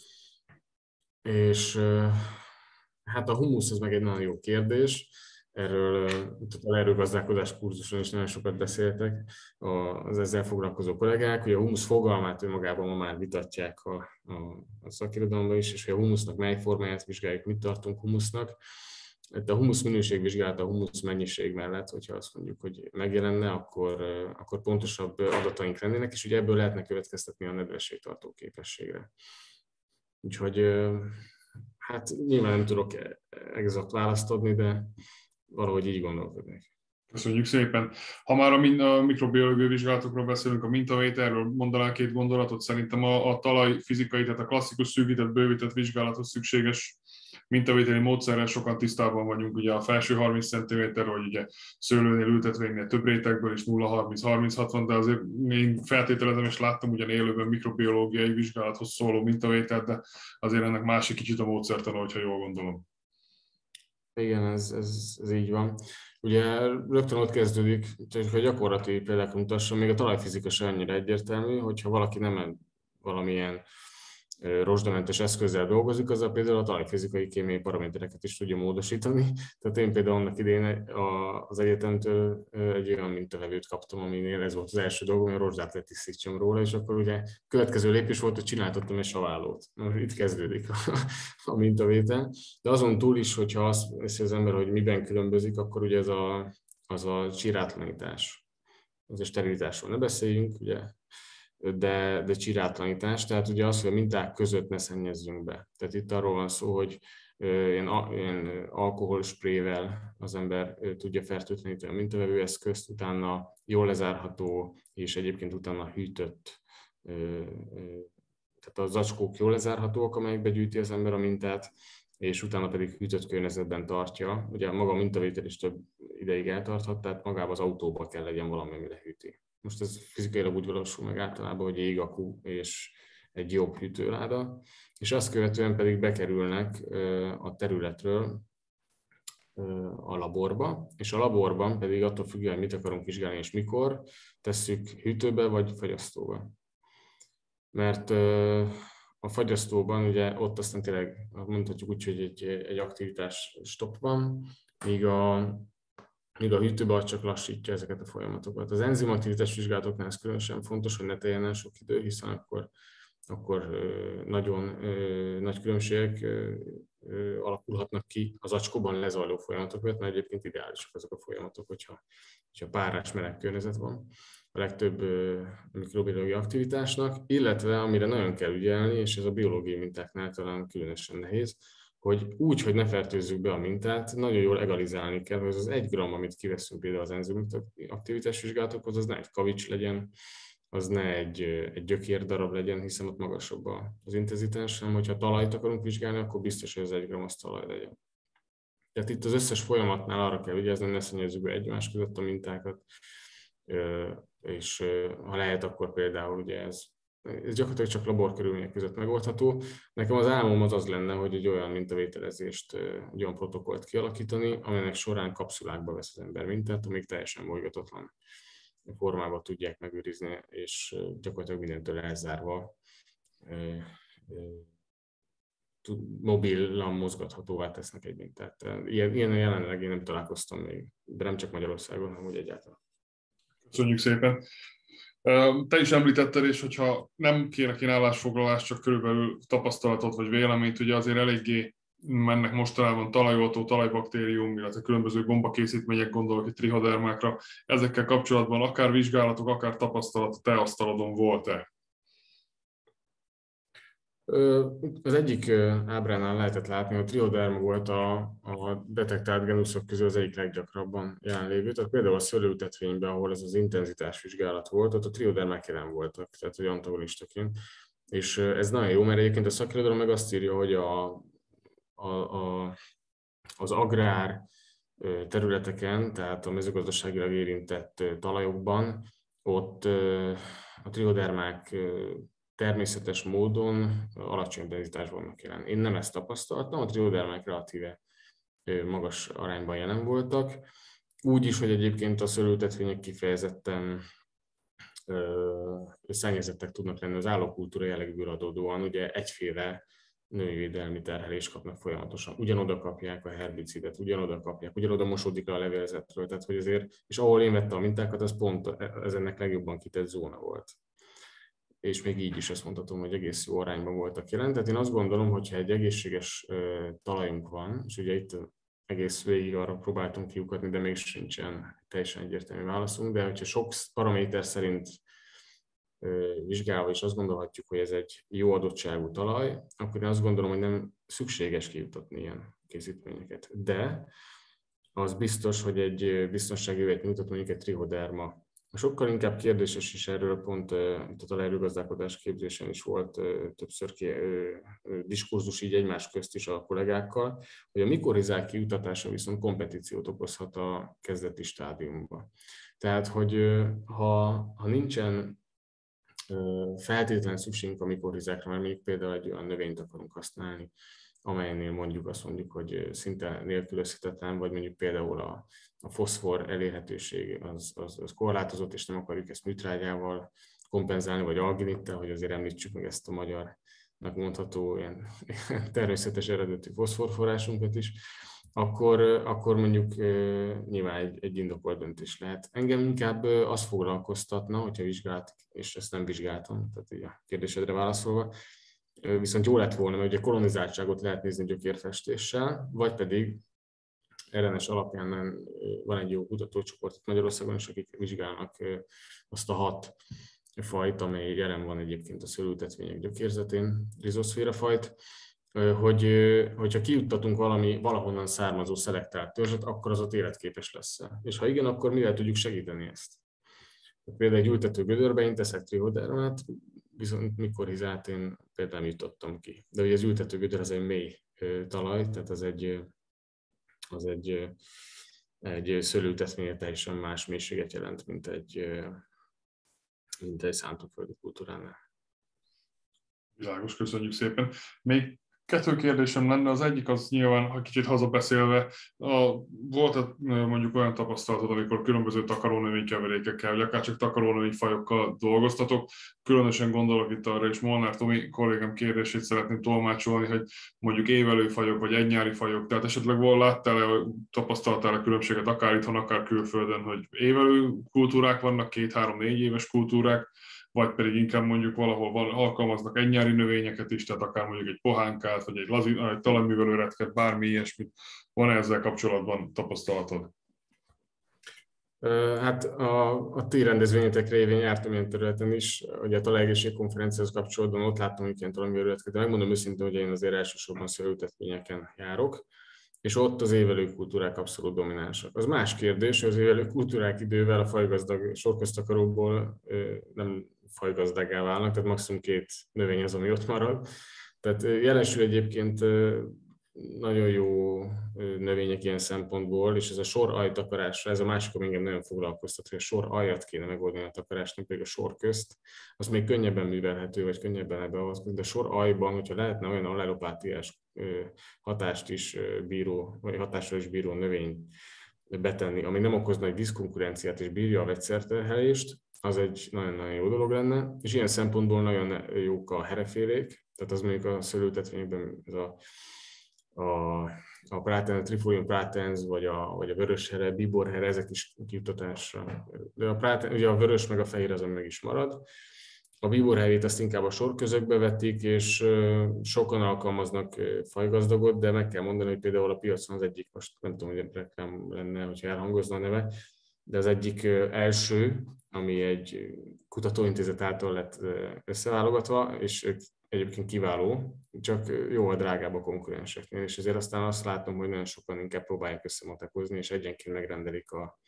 És hát a humusz az meg egy nagyon jó kérdés. Erről a leerőgazdálkodás kurzuson is nagyon sokat beszéltek az ezzel foglalkozó kollégák, hogy a humusz fogalmát önmagában ma már vitatják a, a, a szakirodalomban is, és hogy a humusznak mely formáját vizsgáljuk, mit tartunk humusznak. A humusz minőségvizsgálat a humusz mennyiség mellett, hogyha azt mondjuk, hogy megjelenne, akkor, akkor pontosabb adataink lennének, és ugye ebből lehetne következtetni a nedvességtartó képességre. Úgyhogy hát nyilván nem tudok exakt választ adni, de valahogy így gondolkodnék. Köszönjük szépen. Ha már a mikrobiológiai vizsgálatokról beszélünk, a mintavételről mondanál két gondolatot, szerintem a, a talaj fizikai, tehát a klasszikus szűkített, bővített vizsgálathoz szükséges mintavételi módszerrel sokan tisztában vagyunk, ugye a felső harminc centiméter, hogy ugye szőlőnél, ültetvénynél több rétegből is nulla harminc harminc hatvan, de azért én feltételezem és láttam ugyan élőben mikrobiológiai vizsgálathoz szóló mintavételt, de azért ennek másik kicsit a módszertana, hogyha jól gondolom. Igen, ez, ez, ez így van. Ugye rögtön ott kezdődik, hogy a gyakorlati példákat mutasson, még a talajfizika sem annyira egyértelmű, hogyha valaki nem valamilyen rozsdamentes eszközzel dolgozik, azzal például a talajfizikai kémiai paramétereket is tudja módosítani. Tehát én például annak idején az egyetemtől egy olyan mintavevőt kaptam, aminél ez volt az első dolgom, hogy a rozsdát letisztítsam róla, és akkor ugye következő lépés volt, hogy csináltattam egy saválót. Itt kezdődik a mintavétel. De azon túl is, hogyha azt veszi az ember, hogy miben különbözik, akkor ugye ez a, az a csirátlanítás. Az a sterilitásról ne beszéljünk, ugye, de, de csirátlanítás, tehát ugye az, hogy a minták között ne szennyezzünk be. Tehát itt arról van szó, hogy ilyen, ilyen alkoholsprével az ember tudja fertőtleníteni a mintavevő eszközt, utána jól lezárható, és egyébként utána hűtött, tehát a zacskók jól lezárhatóak, amelyekbe gyűjti az ember a mintát, és utána pedig hűtött környezetben tartja. Ugye maga a mintavétel is több ideig eltarthat, tehát magában az autóban kell legyen valami, ami lehűti. Most ez fizikailag úgy valósul meg általában, hogy égakú és egy jobb hűtőláda, és azt követően pedig bekerülnek a területről a laborba, és a laborban pedig attól függően, hogy mit akarunk vizsgálni és mikor, tesszük hűtőbe vagy fagyasztóba. Mert a fagyasztóban ugye ott aztán tényleg mondhatjuk úgy, hogy egy, egy aktivitás stop van, míg a míg a hűtőben csak lassítja ezeket a folyamatokat. Az enzimaktivitás vizsgálatoknál ez különösen fontos, hogy ne teljen el sok idő, hiszen akkor, akkor nagyon nagy különbségek alakulhatnak ki az acskóban lezajló folyamatok miatt, mert egyébként ideálisak azok a folyamatok, hogyha, hogyha párás meleg környezet van a legtöbb mikrobiológiai aktivitásnak, illetve amire nagyon kell ügyelni, és ez a biológiai mintáknál talán különösen nehéz, hogy úgy, hogy ne fertőzzük be a mintát, nagyon jól egalizálni kell, hogy az az egy gramm, amit kiveszünk például az enzim aktivitás vizsgálatokhoz, az ne egy kavics legyen, az ne egy, egy gyökér darab legyen, hiszen ott magasabb az intenzitás, hanem hogyha talajt akarunk vizsgálni, akkor biztos, hogy az egy gramm az talaj legyen. Tehát itt az összes folyamatnál arra kell vigyázni, hogy ne szennyezzük be egymás között a mintákat, és ha lehet, akkor például ugye ez Ez gyakorlatilag csak laborkörülmények között megoldható. Nekem az álmom az az lenne, hogy egy olyan mintavételezést, egy olyan protokollt kialakítani, amelynek során kapszulákba vesz az ember mintát, amik teljesen bolygatatlan formában tudják megőrizni, és gyakorlatilag mindentől elzárva mobilan mozgathatóvá tesznek egy mintát. Ilyen, ilyen jelenleg én nem találkoztam még, de nem csak Magyarországon, hanem úgy egyáltalán. Köszönjük szépen! Te is említetted, és hogyha nem kérek én állásfoglalást, csak körülbelül tapasztalatot vagy véleményt, ugye azért eléggé mennek mostanában talajoltó, talajbaktérium, illetve különböző gombakészítmények, gondolok itt trichodermákra. Ezekkel kapcsolatban akár vizsgálatok, akár tapasztalat a te asztalodon volt-e? Az egyik ábránál lehetett látni, hogy a trichoderma volt a, a detektált genuszok közül az egyik leggyakrabban jelenlévő. Tehát például a szőlőültetvényben, ahol ez az intenzitás vizsgálat volt, ott a trichodermák jelen voltak, tehát hogy antagonistaként. És ez nagyon jó, mert egyébként a szakirodalom meg azt írja, hogy a, a, a, az agrár területeken, tehát a mezőgazdaságilag érintett talajokban, ott a trichodermák természetes módon alacsony intenzitásban vannak jelen. Én nem ezt tapasztaltam, a trichodermák relatíve magas arányban jelen voltak. Úgy is, hogy egyébként a szőlőültetvények kifejezetten szennyezettek tudnak lenni az állókultúra jellegűből adódóan, ugye egyféle növényvédelmi terhelést kapnak folyamatosan. Ugyanoda kapják a herbicidet, ugyanoda kapják, ugyanoda mosódik le a levélzetről, tehát hogy azért, és ahol én vettem a mintákat, az pont ez ennek legjobban kitett zóna volt. És még így is azt mondhatom, hogy egész jó arányban voltak jelen. Tehát én azt gondolom, hogy ha egy egészséges uh, talajunk van, és ugye itt egész végig arra próbáltunk kiukatni, de még sincsen teljesen egyértelmű válaszunk, de hogyha sok paraméter szerint uh, vizsgálva is azt gondolhatjuk, hogy ez egy jó adottságú talaj, akkor én azt gondolom, hogy nem szükséges kijutatni ilyen készítményeket. De az biztos, hogy egy biztonsági jövet nyújtott mondjuk egy trichoderma Sokkal inkább kérdéses is erről pont, tehát a leerőgazdálkodás képzésen is volt többször ki, diskurzus így egymás közt is a kollégákkal, hogy a mikorizák kijutatása viszont kompetíciót okozhat a kezdeti stádiumban. Tehát, hogy ha, ha nincsen feltétlenül szükségünk a mikorizákra, mert mondjuk például egy olyan növényt akarunk használni, amelynél mondjuk azt mondjuk, hogy szinte nélkülözhetetlen, vagy mondjuk például a, a foszfor elérhetőség az, az, az korlátozott, és nem akarjuk ezt műtrágyával kompenzálni, vagy alginittel, hogy azért említsük meg ezt a magyarnak mondható ilyen természetes eredetű foszforforrásunkat is, akkor, akkor mondjuk nyilván egy, egy indokolt döntés lehet. Engem inkább az foglalkoztatna, hogyha vizsgált, és ezt nem vizsgáltam, tehát így a kérdésedre válaszolva, viszont jó lett volna, mert ugye kolonizáltságot lehet nézni gyökérfestéssel, vagy pedig er en es alapján van egy jó kutatócsoport Magyarországon is, akik vizsgálnak azt a hat fajt, amely jelen van egyébként a szőlőültetvények gyökérzetén, rizoszféra fajt, hogy, hogyha kijuttatunk valami valahonnan származó szelektált törzset, akkor az ott életképes lesz. És ha igen, akkor mivel tudjuk segíteni ezt? Például egy ültető gödörbe én teszek trihodermát, viszont mikorizát én például nem jutottam ki. De ugye az ültető gödör az egy mély talaj, tehát az egy, az egy, egy szőlőültetvényen teljesen más mélységet jelent, mint egy, mint egy szántóföldi kultúránál. Világos, köszönjük szépen. Még kettő kérdésem lenne, az egyik az nyilván, ha kicsit hazabeszélve, a, volt mondjuk olyan tapasztalatod, amikor különböző takarónövénykeverékekkel, vagy akár csak takarónövényfajokkal dolgoztatok, különösen gondolok itt arra, és Molnár Tomi kollégám kérdését szeretném tolmácsolni, hogy mondjuk évelő fajok, vagy egynyári fajok, tehát esetleg vol láttál-e, tapasztaltál-e különbséget akár itthon, akár külföldön, hogy évelő kultúrák vannak, két-három-négy éves kultúrák, vagy pedig inkább mondjuk valahol van, alkalmaznak egynyári növényeket is, tehát akár mondjuk egy pohánkát, vagy egy, lazi, egy talajművelőretket, bármi ilyesmit. Van-e ezzel kapcsolatban tapasztalatod? Hát a, a ti rendezvényetek révén jártam ilyen területen is, ugye a talajegészség konferenciához kapcsolatban ott láttam, hogy ilyen talajművelőretket, de megmondom őszintén, hogy én azért elsősorban szőlőültetvényeken járok, és ott az évelő kultúrák abszolút dominánsak. Az más kérdés, hogy az évelő kultúrák idővel a fajgazdag sorköztakarókból nem fajgazdaggá válnak, tehát maximum két növény az, ami ott marad. Tehát jelesül egyébként nagyon jó növények ilyen szempontból, és ez a sor ajtakarásra, ez a másik, ami engem nagyon foglalkoztat, hogy a sor aljat kéne megoldani a takarásnak, nem pedig a sor közt, az még könnyebben művelhető, vagy könnyebben ebbe beavatkozni, de a sor aljban, hogyha lehetne olyan allelopátiás hatást is bíró, vagy hatásra is bíró növény betenni, ami nem okozna egy diszkonkurenciát és bírja a vegyszerterhelést, az egy nagyon-nagyon jó dolog lenne, és ilyen szempontból nagyon jók a herefélék, tehát az mondjuk a szőlőültetvényekben ez a, a, a praten, a Trifolium pratenz, vagy a, vagy a vöröshere, biborhere, ezek is kijuttatásra. De a, praten, ugye a vörös meg a fehér azon meg is marad. A biborherét azt inkább a sorközökbe vetik, és sokan alkalmaznak fajgazdagot, de meg kell mondani, hogy például a piacon az egyik, most nem tudom, hogy reklám lenne, hogyha elhangozna a neve, de az egyik első, ami egy kutatóintézet által lett összeválogatva, és ők egyébként kiváló, csak jóval drágább a konkurenseknél, és ezért aztán azt látom, hogy nagyon sokan inkább próbálják összematekozni, és egyenként megrendelik a,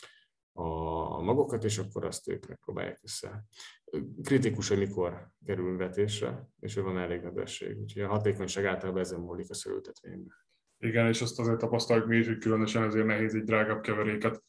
a magokat, és akkor azt ők megpróbálják össze. Kritikus, hogy mikor kerül vetésre, és hogy van elég nedvesség. Úgyhogy a hatékonyság általában ezen múlik a szőlőültetvényben. Igen, és azt azért tapasztaljuk mi is, hogy különösen ezért nehéz egy drágább keveréket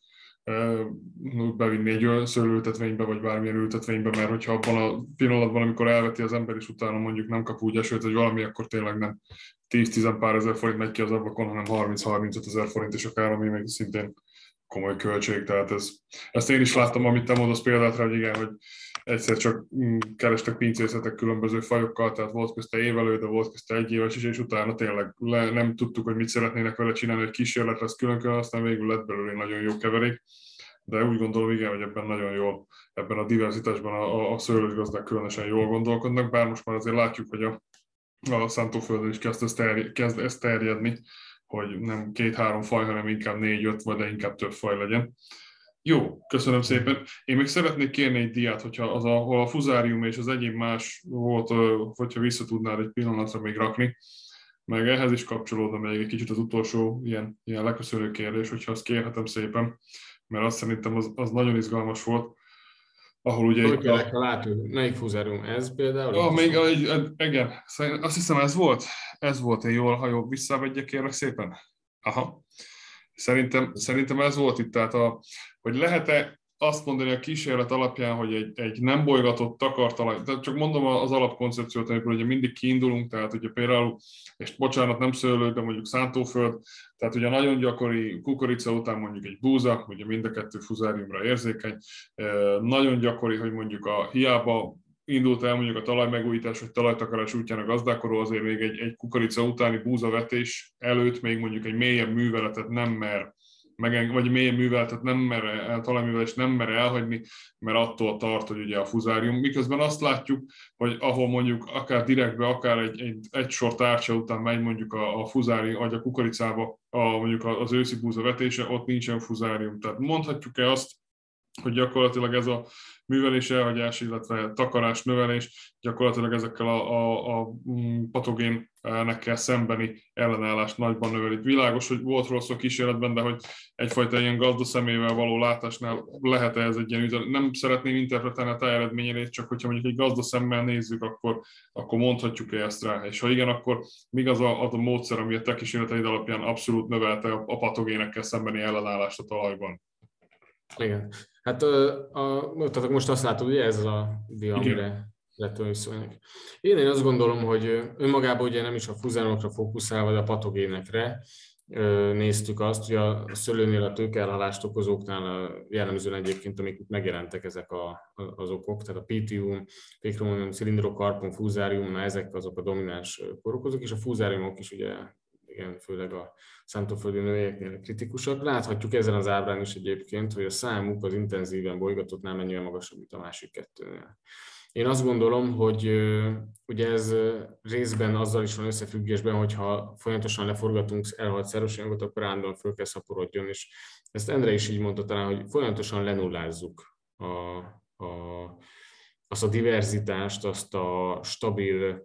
bevinni egy szőlőültetvénybe, vagy bármilyen ültetvénybe, mert hogyha abban a pillanatban, amikor elveti az ember, és utána mondjuk nem kap úgy esőt, vagy valami, akkor tényleg nem tíz-tíz pár ezer forint megy ki az ablakon, hanem harminc-harmincöt ezer forint, és akár, ami még szintén komoly költség. Tehát ez, ezt én is láttam, amit te mondasz példátra, hogy igen, hogy egyszer csak kerestek pincészetek különböző fajokkal, tehát volt közte évelő, de volt közte egy éves is, és utána tényleg le, nem tudtuk, hogy mit szeretnének vele csinálni, hogy kísérlet lesz külön-külön, aztán végül lett belőle nagyon jó keverék. De úgy gondolom, igen, hogy ebben nagyon jól, ebben a diverzitásban a, a, a szőlősgazdák különösen jól gondolkodnak, bár most már azért látjuk, hogy a, a szántóföldön is kezd ezt, terjed, kezd ezt terjedni, hogy nem két-három faj, hanem inkább négy-öt, vagy de inkább több faj legyen. Jó, köszönöm szépen. Én még szeretnék kérni egy diát, hogyha az a, a fuzárium és az egyéb más volt, hogyha vissza tudnád egy pillanatra még rakni, meg ehhez is kapcsolódna még egy kicsit az utolsó ilyen, ilyen leköszönő kérdés, hogyha azt kérhetem szépen, mert azt szerintem az, az nagyon izgalmas volt. ahol ugye itt a... Ha látod, melyik fúzárium ez például? Ah, még, igen, azt hiszem ez volt, ez volt, én jól, ha jól visszavegyek, kérlek szépen. Aha. Szerintem, szerintem ez volt itt, tehát a, hogy lehet-e azt mondani a kísérlet alapján, hogy egy, egy nem bolygatott takartalaj, tehát csak mondom az alapkoncepciót, amikor ugye mindig kiindulunk, tehát ugye például, és bocsánat, nem szőlő, de mondjuk szántóföld, tehát ugye nagyon gyakori kukorica után mondjuk egy búza, ugye mind a kettő fuzáriumra érzékeny, nagyon gyakori, hogy mondjuk a hiába indult el mondjuk a talajmegújítás vagy talajtakarás útján a gazdálkodó, azért még egy, egy kukorica utáni búzavetés előtt még mondjuk egy mélyebb műveletet nem mer, meg, vagy mélyebb műveletet nem mer, talajművelést nem mer elhagyni, mert attól tart, hogy ugye a fuzárium. Miközben azt látjuk, hogy ahol mondjuk akár direktbe, akár egy, egy, egy sor tárcsa után megy mondjuk a, a fuzárium, vagy a kukoricába a, mondjuk az őszi búzavetése, ott nincsen fuzárium. Tehát mondhatjuk-e azt, hogy gyakorlatilag ez a művelés elhagyás, illetve takarás növelés gyakorlatilag ezekkel a, a, a patogénekkel szembeni ellenállást nagyban növeli. Világos, hogy volt rossz a kísérletben, de hogy egyfajta ilyen gazdaszemével való látásnál lehet ez egy ilyen üzenet. Nem szeretném interpretálni a tájeredményét, csak hogyha mondjuk egy gazdaszemmel nézzük, akkor, akkor mondhatjuk-e ezt rá. És ha igen, akkor mi az a, az a módszer, ami a te kísérleteid alapján abszolút növelte a, a patogénekkel szembeni ellenállást a talajban? Igen. Hát a, a, tehát most azt látod, hogy ez a dia, amire lehetően viszonylag. Én, én azt gondolom, hogy önmagában ugye nem is a fúzánokra fókuszálva, de a patogénekre néztük azt, hogy a szőlőnél a tőkeelhalást okozóknál jellemzően egyébként, amik itt megjelentek ezek a, az okok, tehát a pitium, Picromonium, Cylindrocarpum, fuzárium, ezek azok a domináns kórokozók, és a fuzáriumok is ugye, igen, főleg a szántóföldi növényeknél kritikusak. Láthatjuk ezen az ábrán is egyébként, hogy a számuk az intenzíven bolygatottnál mennyivel magasabb, mint a másik kettőnél. Én azt gondolom, hogy ugye ez részben azzal is van összefüggésben, hogyha folyamatosan leforgatunk elhalt szerosanyagot, akkor állandóan föl kell szaporodjon, és ezt Endre is így mondta talán, hogy folyamatosan lenullázzuk a, a, azt a diverzitást, azt a stabil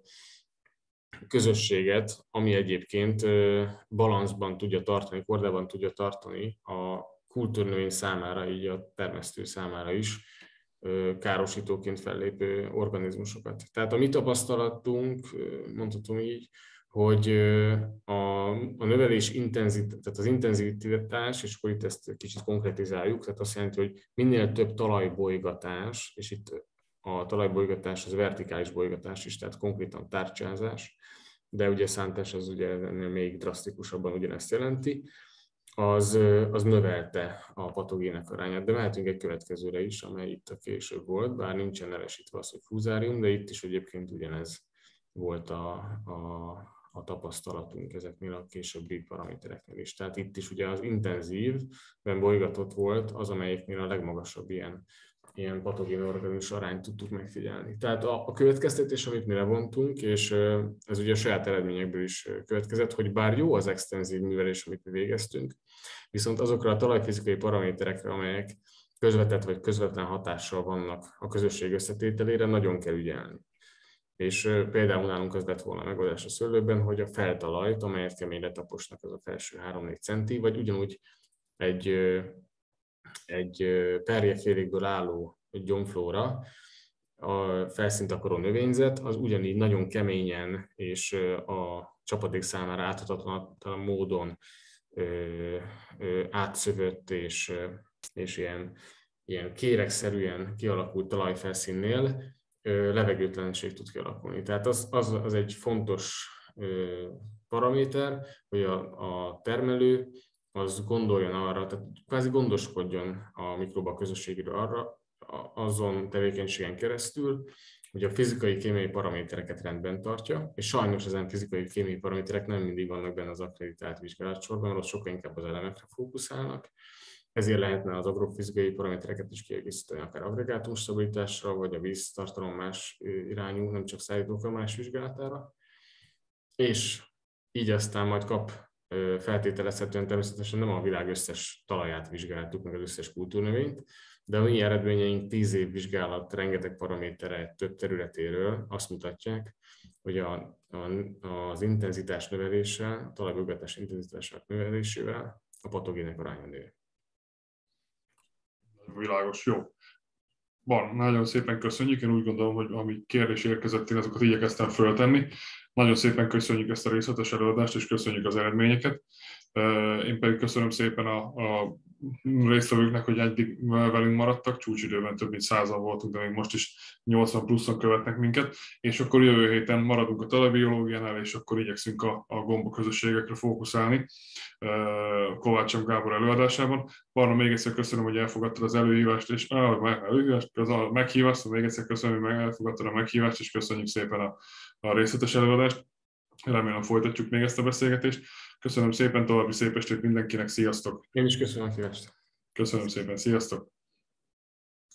közösséget, ami egyébként balanszban tudja tartani, kordában tudja tartani a kultúrnövény számára, így a termesztő számára is károsítóként fellépő organizmusokat. Tehát a mi tapasztalatunk, mondhatom így, hogy a, a növelés intenzitás, tehát az intenzitás, és akkor itt ezt kicsit konkretizáljuk, tehát azt jelenti, hogy minél több talajbolygatás, és itt a talajbolygatás az vertikális bolygatás is, tehát konkrétan tárcsázás, de ugye szántás az ugye ennél még drasztikusabban ugyanezt jelenti, az, az növelte a patogének arányát, de mehetünk egy következőre is, amely itt a később volt, bár nincsen nevesítve az, hogy fuzárium, de itt is egyébként ugyanez volt a, a, a tapasztalatunk ezeknél a későbbi paramétereknél is. Tehát itt is ugye az intenzívben bolygatott volt az, amelyiknél a legmagasabb ilyen ilyen patogén organizmus arányt tudtuk megfigyelni. Tehát a, a következtetés, amit mi levontunk, és ez ugye a saját eredményekből is következett, hogy bár jó az extenzív művelés, amit mi végeztünk, viszont azokra a talajfizikai paraméterekre, amelyek közvetett vagy közvetlen hatással vannak a közösség összetételére, nagyon kell ügyelni. És például nálunk az lett volna a megoldás a szőlőben, hogy a feltalajt, amelyet keményre taposnak, az a felső három-négy centi, vagy ugyanúgy egy egy perjefélékből álló gyomflóra, a felszíntakaró növényzet, az ugyanígy nagyon keményen és a csapadék számára áthatatlan módon átszövött és, és ilyen, ilyen kéregszerűen kialakult talajfelszínnél levegőtlenség tud kialakulni. Tehát az, az, az egy fontos paraméter, hogy a, a termelő az gondoljon arra, tehát kvázi gondoskodjon a mikróba közösségéről arra, azon tevékenységen keresztül, hogy a fizikai kémiai paramétereket rendben tartja, és sajnos ezen fizikai kémiai paraméterek nem mindig vannak benne az akkreditált vizsgálatsorban, mert ott sokkal inkább az elemekre fókuszálnak. Ezért lehetne az agrofizikai paramétereket is kiegészíteni, akár agregátumstabilitásra, vagy a víztartalom más irányú, nem csak szállítókramás vizsgálatára. És így aztán majd kap feltételezhetően természetesen nem a világ összes talaját vizsgáltuk, meg az összes kultúrnövényt, de a mi eredményeink tíz év vizsgálat, rengeteg paramétere több területéről azt mutatják, hogy a, a, az intenzitás növeléssel, a talajbolygatás intenzitásának növelésével a patogének aránya nő. Világos, jó. Van, nagyon szépen köszönjük. Én úgy gondolom, hogy ami kérdés érkezett, én azokat igyekeztem föltenni. Nagyon szépen köszönjük ezt a részletes előadást, és köszönjük az eredményeket. Én pedig köszönöm szépen a, a résztvevőknek, hogy eddig velünk maradtak. Csúcsidőben több mint százan voltunk, de még most is nyolcvan pluszon követnek minket. És akkor jövő héten maradunk a telebiológiánál, és akkor igyekszünk a, a gomba közösségekre fókuszálni Kovács Gábor előadásában. Barna, még egyszer köszönöm, hogy elfogadtad az előhívást, és ah, előhívást, az a meghívást, még egyszer köszönöm, hogy elfogadtad a meghívást, és köszönjük szépen a, a részletes előadást. Remélem folytatjuk még ezt a beszélgetést. Köszönöm szépen, további szép estét mindenkinek, sziasztok! Én is köszönöm a kívást. Köszönöm szépen, sziasztok!